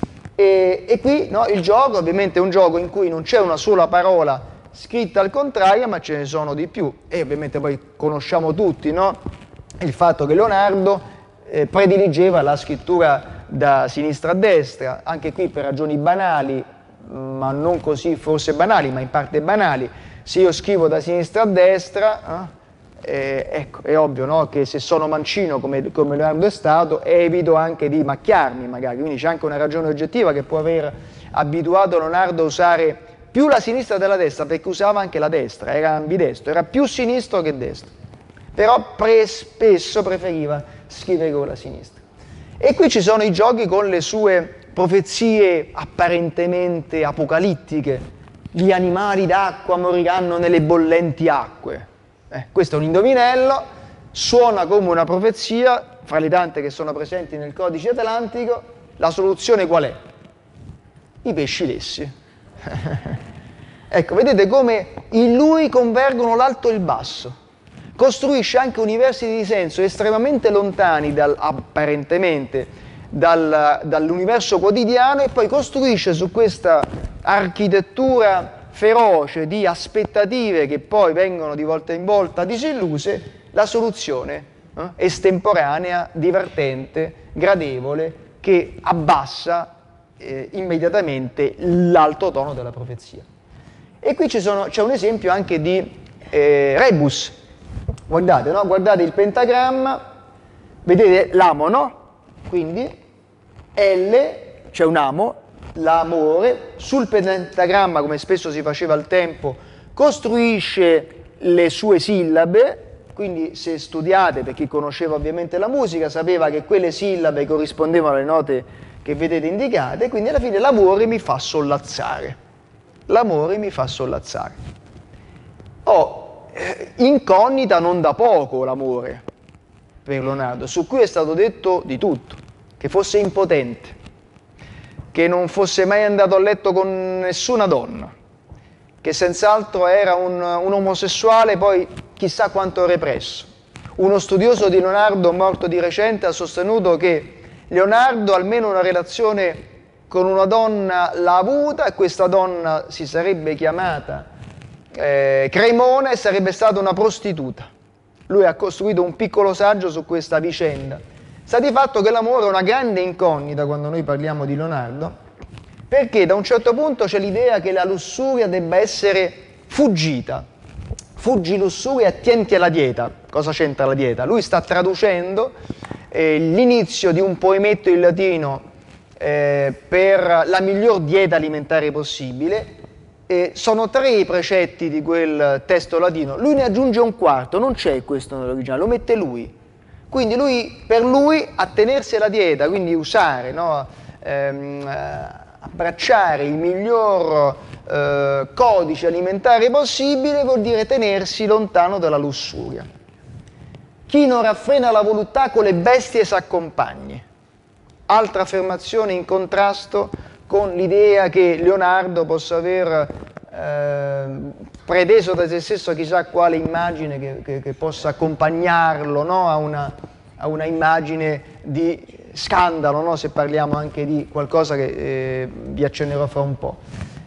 E, e qui no, il gioco ovviamente è un gioco in cui non c'è una sola parola scritta al contrario, ma ce ne sono di più. E ovviamente poi conosciamo tutti, no? Il fatto che Leonardo eh, prediligeva la scrittura da sinistra a destra, anche qui per ragioni banali, ma non così forse banali, ma in parte banali. Se io scrivo da sinistra a destra, eh, eh, ecco, è ovvio, no? Che se sono mancino come, come Leonardo è stato, evito anche di macchiarmi magari, quindi c'è anche una ragione oggettiva che può aver abituato Leonardo a usare più la sinistra della destra, perché usava anche la destra, era ambidestro, era più sinistro che destro, però pre spesso preferiva scrivere con la sinistra. E qui ci sono i giochi con le sue profezie apparentemente apocalittiche. Gli animali d'acqua moriranno nelle bollenti acque. Eh, questo è un indovinello, suona come una profezia, fra le tante che sono presenti nel codice atlantico. La soluzione qual è? I pesci lessi. Ecco, vedete come in lui convergono l'alto e il basso. Costruisce anche universi di senso estremamente lontani dal, apparentemente dal, dall'universo quotidiano, e poi costruisce su questa architettura feroce di aspettative che poi vengono di volta in volta disilluse la soluzione eh, estemporanea, divertente, gradevole, che abbassa eh, immediatamente l'alto tono della profezia. E qui c'è un esempio anche di eh, rebus. Guardate, no? Guardate il pentagramma, vedete l'amo, no? Quindi L, c'è un amo, l'amore, sul pentagramma, come spesso si faceva al tempo, costruisce le sue sillabe, quindi se studiate, per chi conosceva ovviamente la musica, sapeva che quelle sillabe corrispondevano alle note che vedete indicate, quindi alla fine l'amore mi fa sollazzare. L'amore mi fa sollazzare. Oh, eh, incognita non da poco l'amore per Leonardo, su cui è stato detto di tutto, che fosse impotente, che non fosse mai andato a letto con nessuna donna, che senz'altro era un, un omosessuale, poi chissà quanto represso. Uno studioso di Leonardo, morto di recente, ha sostenuto che Leonardo almeno una relazione con una donna l'ha avuta, e questa donna si sarebbe chiamata eh, Cremona e sarebbe stata una prostituta. Lui ha costruito un piccolo saggio su questa vicenda. Sta di fatto che l'amore è una grande incognita quando noi parliamo di Leonardo, perché da un certo punto c'è l'idea che la lussuria debba essere fuggita. Fuggi lussuria e attienti alla dieta. Cosa c'entra la dieta? Lui sta traducendo eh, l'inizio di un poemetto in latino eh, per la miglior dieta alimentare possibile. Eh, sono tre i precetti di quel testo latino. Lui ne aggiunge un quarto, non c'è questo nell'originale, lo mette lui. Quindi lui, per lui attenersi alla dieta, quindi usare, no, ehm, abbracciare il miglior eh, codice alimentare possibile vuol dire tenersi lontano dalla lussuria. Chi non raffrena la voluttà con le bestie s'accompagni. Altra affermazione in contrasto con l'idea che Leonardo possa aver eh, preteso da se stesso chissà quale immagine che, che, che possa accompagnarlo, no, a, una, a una immagine di scandalo, no, se parliamo anche di qualcosa che eh, vi accennerò fra un po'.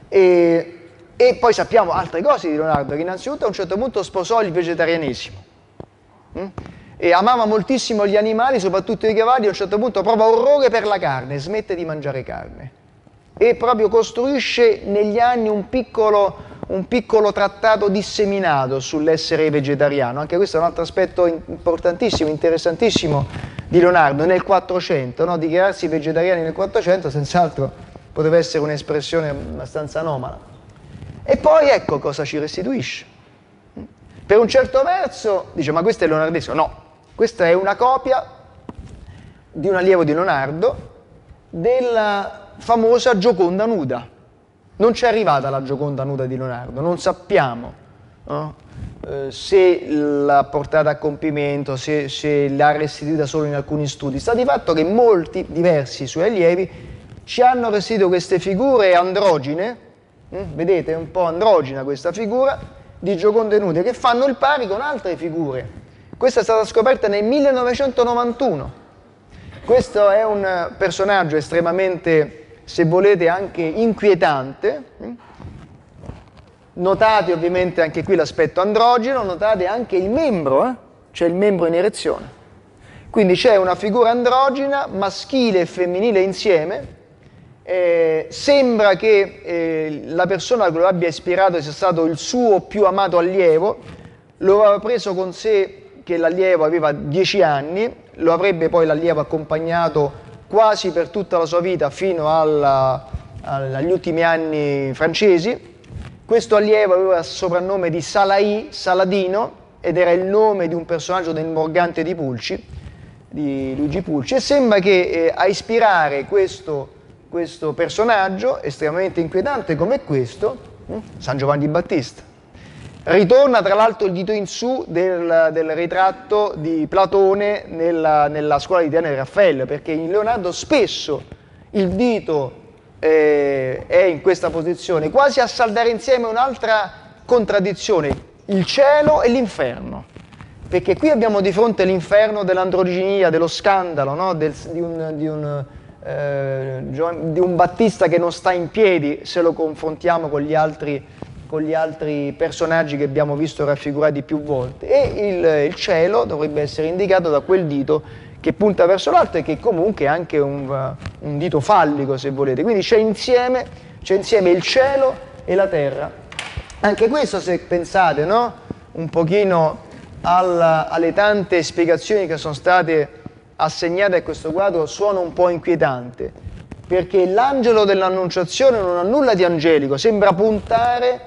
E, e poi sappiamo altre cose di Leonardo, che innanzitutto a un certo punto sposò il vegetarianesimo. Mm? E amava moltissimo gli animali, soprattutto i cavalli, a un certo punto prova orrore per la carne, smette di mangiare carne e proprio costruisce negli anni un piccolo, un piccolo trattato disseminato sull'essere vegetariano. Anche questo è un altro aspetto importantissimo, interessantissimo di Leonardo. Nel quattrocento, no? Dichiararsi vegetariani nel quattrocento senz'altro poteva essere un'espressione abbastanza anomala. E poi ecco cosa ci restituisce. Per un certo verso dice: ma questo è leonardesco? No, questa è una copia di un allievo di Leonardo della famosa Gioconda nuda. Non c'è arrivata la Gioconda nuda di Leonardo, non sappiamo, no? eh, se l'ha portata a compimento, se, se l'ha restituita solo in alcuni studi. Sta di fatto che molti, diversi suoi allievi, ci hanno restituito queste figure androgine, hm? Vedete, è un po' androgina questa figura, di Gioconde nude, che fanno il pari con altre figure. Questa è stata scoperta nel millenovecentonovantuno. Questo è un personaggio estremamente, se volete, anche inquietante. Notate ovviamente anche qui l'aspetto androgeno, notate anche il membro, eh? C'è il membro in erezione. Quindi c'è una figura androgina, maschile e femminile insieme. Eh, sembra che eh, la persona che lo abbia ispirato sia stato il suo più amato allievo, lo aveva preso con sé che l'allievo aveva dieci anni, lo avrebbe poi l'allievo accompagnato quasi per tutta la sua vita fino alla, agli ultimi anni francesi. Questo allievo aveva il soprannome di Salai, Saladino, ed era il nome di un personaggio del Morgante di Pulci, di Luigi Pulci, e sembra che eh, a ispirare questo questo personaggio estremamente inquietante come questo, San Giovanni Battista. Ritorna tra l'altro il dito in su del, del ritratto di Platone nella, nella scuola di Tiana di Raffaello, perché in Leonardo spesso il dito eh, è in questa posizione, quasi a saldare insieme un'altra contraddizione, il cielo e l'inferno. Perché qui abbiamo di fronte l'inferno dell'androginia, dello scandalo, no? Del, di un... Di un Eh, di un Battista che non sta in piedi se lo confrontiamo con gli altri, con gli altri personaggi che abbiamo visto raffigurati più volte, e il, il cielo dovrebbe essere indicato da quel dito che punta verso l'alto e che comunque è anche un, un dito fallico, se volete. Quindi c'è insieme, c'è insieme il cielo e la terra. Anche questo, se pensate, no? Un pochino alla, alle tante spiegazioni che sono state assegnate a questo quadro, suona un po' inquietante, perché l'angelo dell'Annunciazione non ha nulla di angelico, sembra puntare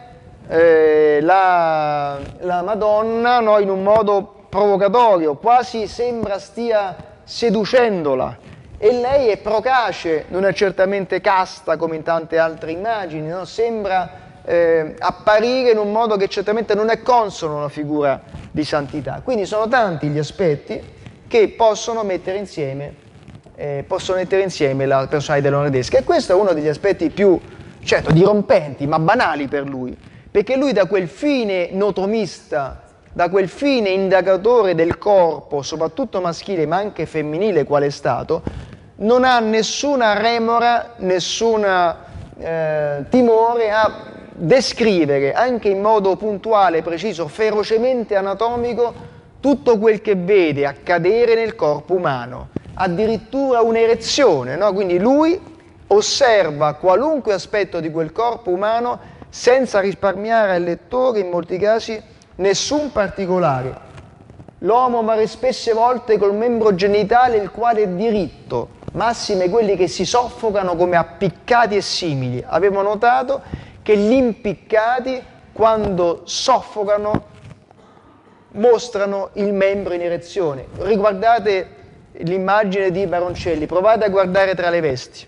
eh, la, la Madonna, no, in un modo provocatorio, quasi sembra stia seducendola, e lei è procace, non è certamente casta come in tante altre immagini, no? Sembra eh, apparire in un modo che certamente non è consono a una figura di santità. Quindi sono tanti gli aspetti che possono mettere insieme, eh, possono mettere insieme la personalità leonardesca, e questo è uno degli aspetti più, certo, dirompenti, ma banali per lui, perché lui da quel fine notomista, da quel fine indagatore del corpo, soprattutto maschile ma anche femminile qual è stato, non ha nessuna remora, nessuna eh, timore a descrivere anche in modo puntuale, preciso, ferocemente anatomico tutto quel che vede accadere nel corpo umano, addirittura un'erezione, no? Quindi lui osserva qualunque aspetto di quel corpo umano senza risparmiare al lettore in molti casi nessun particolare. L'uomo appare spesse volte col membro genitale il quale è diritto, massime quelli che si soffocano come appiccati e simili. Avevo notato che gli impiccati, quando soffocano, mostrano il membro in erezione. Riguardate l'immagine di Baroncelli, provate a guardare tra le vesti.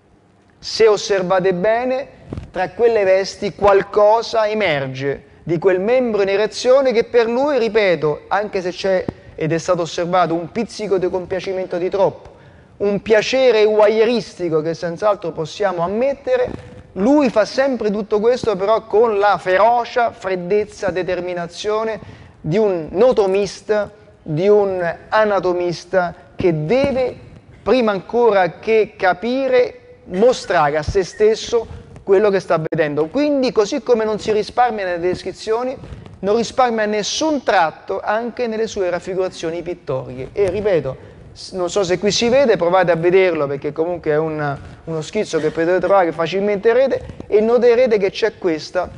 Se osservate bene, tra quelle vesti qualcosa emerge di quel membro in erezione che per lui, ripeto, anche se c'è ed è stato osservato un pizzico di compiacimento di troppo, un piacere voyeuristico che senz'altro possiamo ammettere, lui fa sempre tutto questo però con la ferocia, freddezza, determinazione di un notomista, di un anatomista che deve, prima ancora che capire, mostrare a se stesso quello che sta vedendo. Quindi, così come non si risparmia nelle descrizioni, non risparmia nessun tratto anche nelle sue raffigurazioni pittoriche. E ripeto, non so se qui si vede, provate a vederlo perché comunque è un, uno schizzo che potete trovare facilmente in rete, e noterete che c'è questa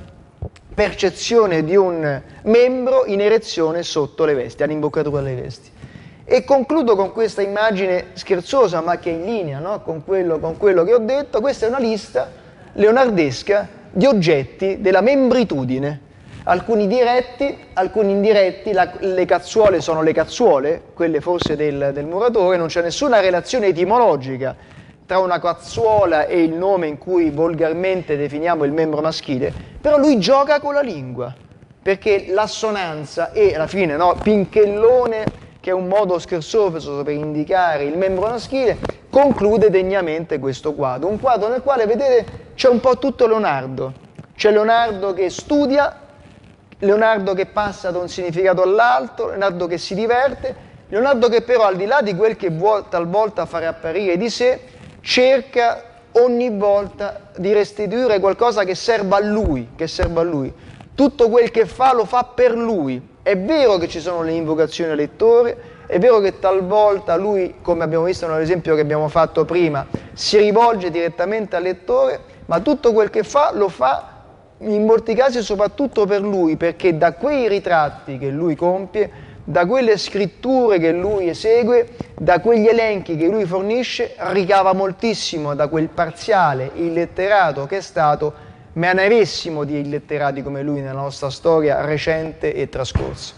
percezione di un membro in erezione sotto le vesti, all'imboccatura delle vesti. E concludo con questa immagine scherzosa ma che è in linea, no? con, quello, con quello che ho detto. Questa è una lista leonardesca di oggetti della membritudine, alcuni diretti, alcuni indiretti. La, le cazzuole sono le cazzuole, quelle forse del, del muratore, non c'è nessuna relazione etimologica tra una cazzuola e il nome in cui volgarmente definiamo il membro maschile, però lui gioca con la lingua, perché l'assonanza e alla fine, no, pinchellone, che è un modo scherzoso per indicare il membro maschile, conclude degnamente questo quadro, un quadro nel quale, vedete, c'è un po' tutto Leonardo. C'è Leonardo che studia, Leonardo che passa da un significato all'altro, Leonardo che si diverte, Leonardo che però, al di là di quel che vuole talvolta fare apparire di sé, cerca ogni volta di restituire qualcosa che serva a lui, che serva a lui. Tutto quel che fa lo fa per lui. È vero che ci sono le invocazioni al lettore, è vero che talvolta lui, come abbiamo visto nell'esempio che abbiamo fatto prima, si rivolge direttamente al lettore, ma tutto quel che fa lo fa in molti casi soprattutto per lui, perché da quei ritratti che lui compie, da quelle scritture che lui esegue, da quegli elenchi che lui fornisce, ricava moltissimo da quel parziale illetterato che è stato, ma ne avessimo di illetterati come lui nella nostra storia recente e trascorsa.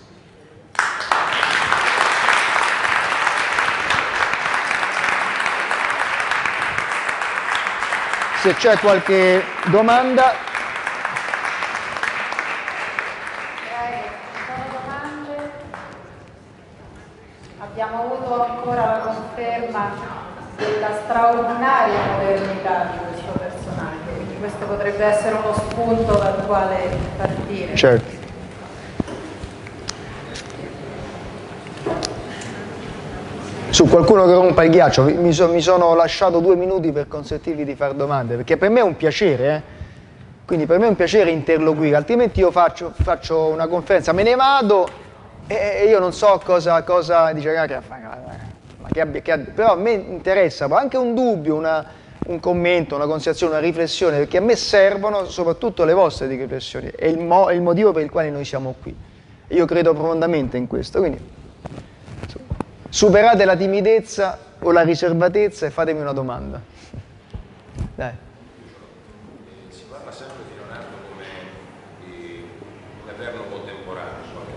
Se c'è qualche domanda... Abbiamo avuto ancora la conferma della straordinaria modernità di questo personaggio, quindi questo potrebbe essere uno spunto dal quale partire. Certo. Su qualcuno che rompa il ghiaccio, mi, so, mi sono lasciato due minuti per consentirvi di fare domande, perché per me è un piacere, eh? Quindi per me è un piacere interloquire, altrimenti io faccio, faccio una conferenza, me ne vado e io non so cosa, cosa dice, ma che abbia, che abbia, però a me interessa anche un dubbio, una, un commento, una considerazione, una riflessione, perché a me servono soprattutto le vostre di riflessioni, è il, mo, è il motivo per il quale noi siamo qui. Io credo profondamente in questo, quindi superate la timidezza o la riservatezza e fatemi una domanda. Dai. Si parla sempre di Leonardo come di l'eterno contemporaneo,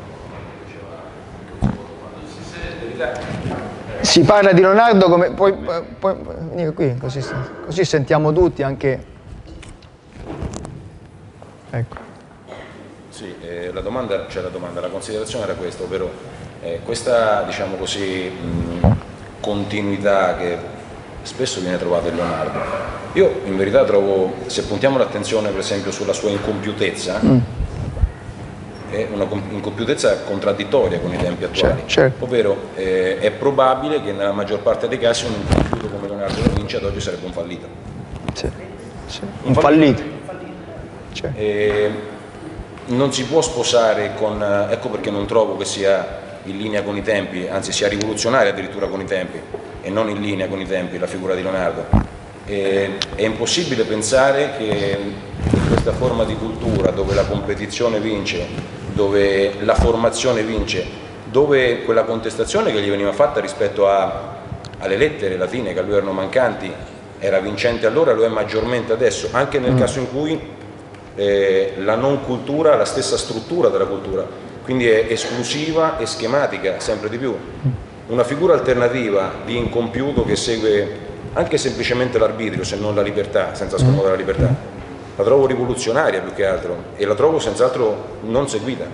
si parla di Leonardo come... Puoi, puoi venire qui, così, così sentiamo tutti anche... Ecco. Sì, eh, la domanda, cioè la domanda, la considerazione era questa, ovvero eh, questa, diciamo così, mh, continuità che spesso viene trovata in Leonardo. Io in verità trovo, se puntiamo l'attenzione per esempio sulla sua incompiutezza, mm. è una incompiutezza contraddittoria con i tempi attuali, certo, certo. ovvero eh, è probabile che nella maggior parte dei casi un incompiuto come Leonardo da Vinci ad oggi sarebbe un fallito. Sì, sì. Un, un fallito. fallito. Certo. Eh, non si può sposare con, ecco perché non trovo che sia in linea con i tempi, anzi sia rivoluzionaria addirittura con i tempi e non in linea con i tempi la figura di Leonardo. Eh, è impossibile pensare che in questa forma di cultura dove la competizione vince, dove la formazione vince, dove quella contestazione che gli veniva fatta rispetto a, alle lettere latine che a lui erano mancanti era vincente allora, lo è maggiormente adesso, anche nel mm. caso in cui eh, la non cultura ha la stessa struttura della cultura, quindi è esclusiva e schematica sempre di più. Una figura alternativa di incompiuto che segue anche semplicemente l'arbitrio, se non la libertà, senza scomodare la libertà, la trovo rivoluzionaria più che altro e la trovo senz'altro non seguita.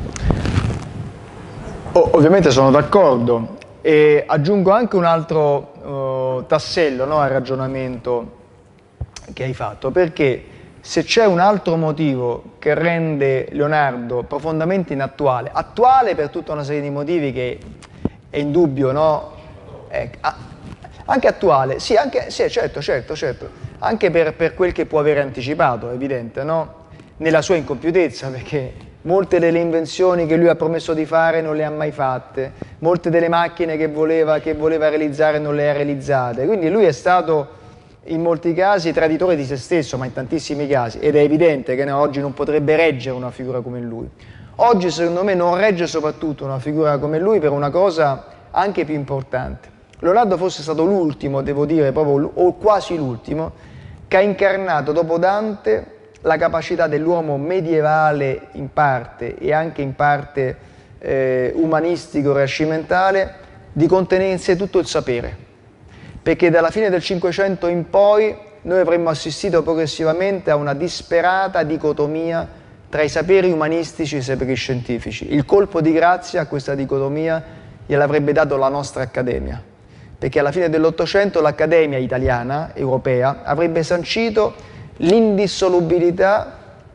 Oh, ovviamente sono d'accordo e aggiungo anche un altro uh, tassello, no, al ragionamento che hai fatto, perché se c'è un altro motivo che rende Leonardo profondamente inattuale, attuale per tutta una serie di motivi che è indubbio, no? Eh, anche attuale, sì, anche, sì, certo, certo, certo, anche per, per quel che può avere anticipato, è evidente, no? Nella sua incompiutezza, perché molte delle invenzioni che lui ha promesso di fare non le ha mai fatte, molte delle macchine che voleva, che voleva realizzare non le ha realizzate, quindi lui è stato in molti casi traditore di se stesso, ma in tantissimi casi, ed è evidente che no, oggi non potrebbe reggere una figura come lui. Oggi secondo me non regge soprattutto una figura come lui per una cosa anche più importante. Leonardo fosse stato l'ultimo, devo dire, proprio, o quasi l'ultimo, che ha incarnato dopo Dante la capacità dell'uomo medievale in parte e anche in parte eh, umanistico, rinascimentale, di contenere in sé tutto il sapere. Perché dalla fine del Cinquecento in poi noi avremmo assistito progressivamente a una disperata dicotomia tra i saperi umanistici e i saperi scientifici. Il colpo di grazia a questa dicotomia gliel'avrebbe dato la nostra Accademia, perché alla fine dell'Ottocento l'Accademia italiana, europea, avrebbe sancito l'indissolubilità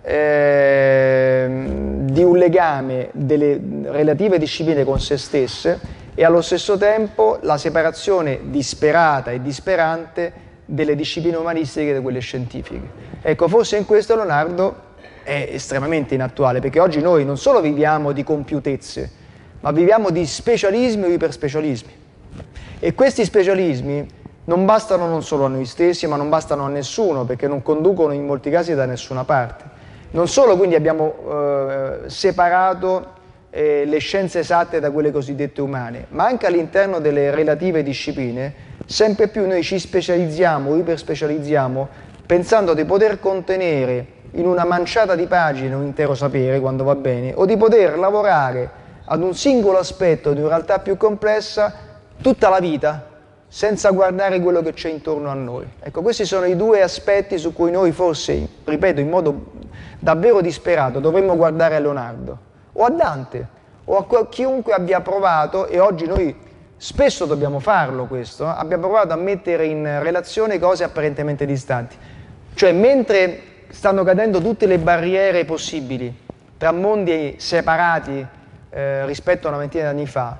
eh, di un legame delle relative discipline con se stesse e allo stesso tempo la separazione disperata e disperante delle discipline umanistiche da quelle scientifiche. Ecco, forse in questo Leonardo è estremamente inattuale, perché oggi noi non solo viviamo di compiutezze, ma viviamo di specialismi o iperspecialismi. E questi specialismi non bastano non solo a noi stessi, ma non bastano a nessuno, perché non conducono in molti casi da nessuna parte. Non solo quindi abbiamo eh, separato eh, le scienze esatte da quelle cosiddette umane, ma anche all'interno delle relative discipline sempre più noi ci specializziamo o iperspecializziamo pensando di poter contenere in una manciata di pagine un intero sapere, quando va bene, o di poter lavorare ad un singolo aspetto di una realtà più complessa tutta la vita, senza guardare quello che c'è intorno a noi. Ecco, questi sono i due aspetti su cui noi forse, ripeto, in modo davvero disperato, dovremmo guardare a Leonardo, o a Dante, o a chiunque abbia provato, e oggi noi spesso dobbiamo farlo questo, eh, abbia provato a mettere in relazione cose apparentemente distanti. Cioè, mentre stanno cadendo tutte le barriere possibili tra mondi separati eh, rispetto a una ventina di anni fa,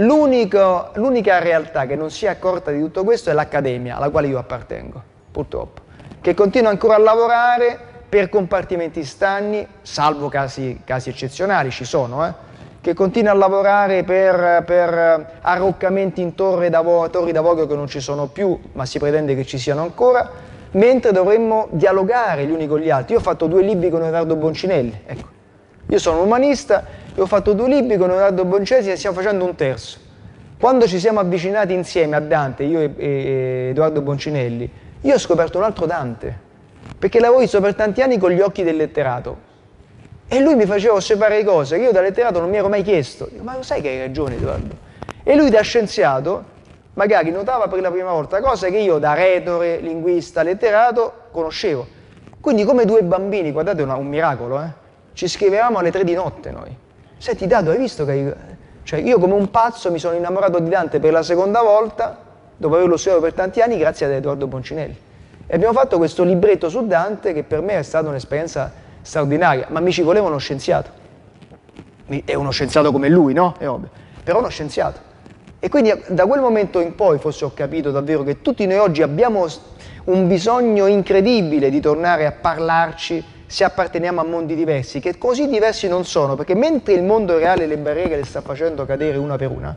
l'unica realtà che non si è accorta di tutto questo è l'Accademia, alla quale io appartengo, purtroppo, che continua ancora a lavorare per compartimenti stagni, salvo casi, casi eccezionali, ci sono, eh, che continua a lavorare per, per arroccamenti in torre d'avo- torri d'avorio che non ci sono più, ma si pretende che ci siano ancora, mentre dovremmo dialogare gli uni con gli altri. Io ho fatto due libri con Leonardo Boncinelli, ecco. Io sono un umanista e ho fatto due libri con Leonardo Boncinelli e stiamo facendo un terzo. Quando ci siamo avvicinati insieme a Dante, io e, e Edoardo Boncinelli, io ho scoperto un altro Dante, perché l'avevo visto per tanti anni con gli occhi del letterato. E lui mi faceva osservare cose che io da letterato non mi ero mai chiesto. Dico, ma lo sai che hai ragione, Edoardo? E lui da scienziato magari notava per la prima volta cose che io da retore, linguista, letterato conoscevo. Quindi come due bambini, guardate una, un miracolo, eh? Ci scrivevamo alle tre di notte noi. Senti Dado, hai visto che... Cioè io come un pazzo mi sono innamorato di Dante per la seconda volta, dopo averlo studiato per tanti anni, grazie ad Edoardo Boncinelli. E abbiamo fatto questo libretto su Dante che per me è stata un'esperienza straordinaria, ma mi ci voleva uno scienziato. È uno scienziato come lui, no? È ovvio. Però uno scienziato. E quindi da quel momento in poi forse ho capito davvero che tutti noi oggi abbiamo un bisogno incredibile di tornare a parlarci se apparteniamo a mondi diversi, che così diversi non sono, perché mentre il mondo reale le barriere le sta facendo cadere una per una,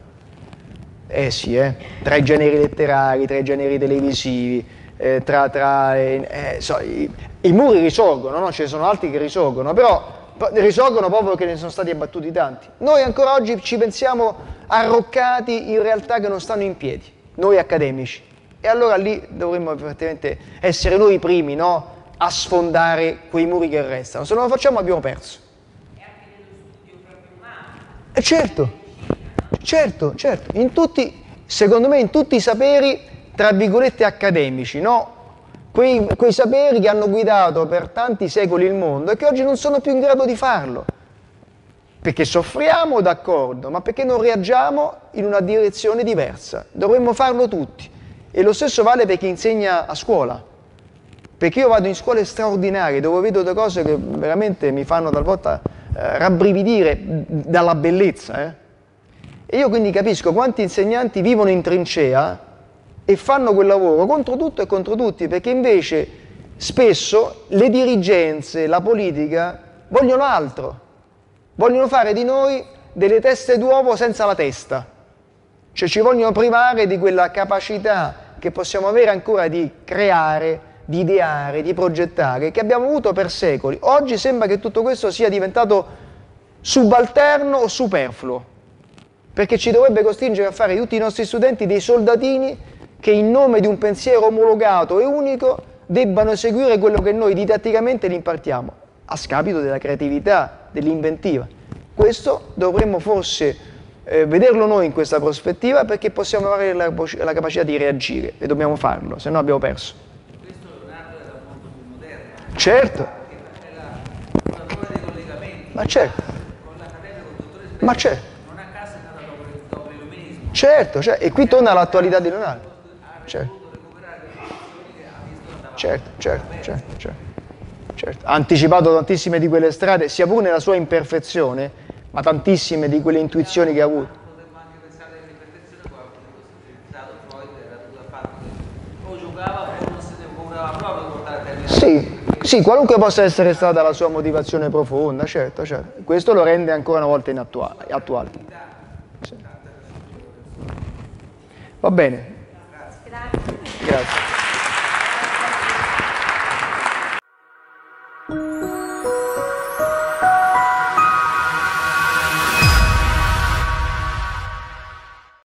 eh sì, eh, tra i generi letterari, tra i generi televisivi, eh, tra, tra eh, so, i, i muri risorgono, no? Ce ne sono altri che risorgono, però risorgono proprio perché ne sono stati abbattuti tanti. Noi ancora oggi ci pensiamo arroccati in realtà che non stanno in piedi, noi accademici, e allora lì dovremmo effettivamente essere noi i primi, no? A sfondare quei muri che restano. Se non lo facciamo abbiamo perso. E anche nello studio proprio umano. E certo, certo, certo. In tutti, secondo me in tutti i saperi, tra virgolette, accademici, no? Quei, quei saperi che hanno guidato per tanti secoli il mondo e che oggi non sono più in grado di farlo. Perché soffriamo, d'accordo, ma perché non reagiamo in una direzione diversa. Dovremmo farlo tutti. E lo stesso vale per chi insegna a scuola. Perché io vado in scuole straordinarie dove vedo delle cose che veramente mi fanno talvolta eh, rabbrividire dalla bellezza. Eh? E io quindi capisco quanti insegnanti vivono in trincea e fanno quel lavoro contro tutto e contro tutti, perché invece spesso le dirigenze, la politica vogliono altro. Vogliono fare di noi delle teste d'uovo senza la testa. Cioè ci vogliono privare di quella capacità che possiamo avere ancora di creare, di ideare, di progettare, che abbiamo avuto per secoli. Oggi sembra che tutto questo sia diventato subalterno o superfluo, perché ci dovrebbe costringere a fare tutti i nostri studenti dei soldatini che in nome di un pensiero omologato e unico debbano eseguire quello che noi didatticamente gli impartiamo, a scapito della creatività, dell'inventiva. Questo dovremmo forse eh, vederlo noi in questa prospettiva, perché possiamo avere la, la capacità di reagire e dobbiamo farlo, se no abbiamo perso. Certo, ma certo, ma certo, certo, certo, e qui torna l'attualità di Leonardo, certo, certo, certo, certo, certo, certo, ha anticipato tantissime di quelle strade, sia pure nella sua imperfezione, ma tantissime di quelle intuizioni che ha avuto. Potremmo anche pensare all'imperfezione, qualcuno utilizzato Freud era fatto che o giocava o non se ne curava proprio di portare a termine. Sì. Sì, qualunque possa essere stata la sua motivazione profonda, certo, certo. Questo lo rende ancora una volta inattuale, attuale. Sì. Va bene. Grazie. Grazie.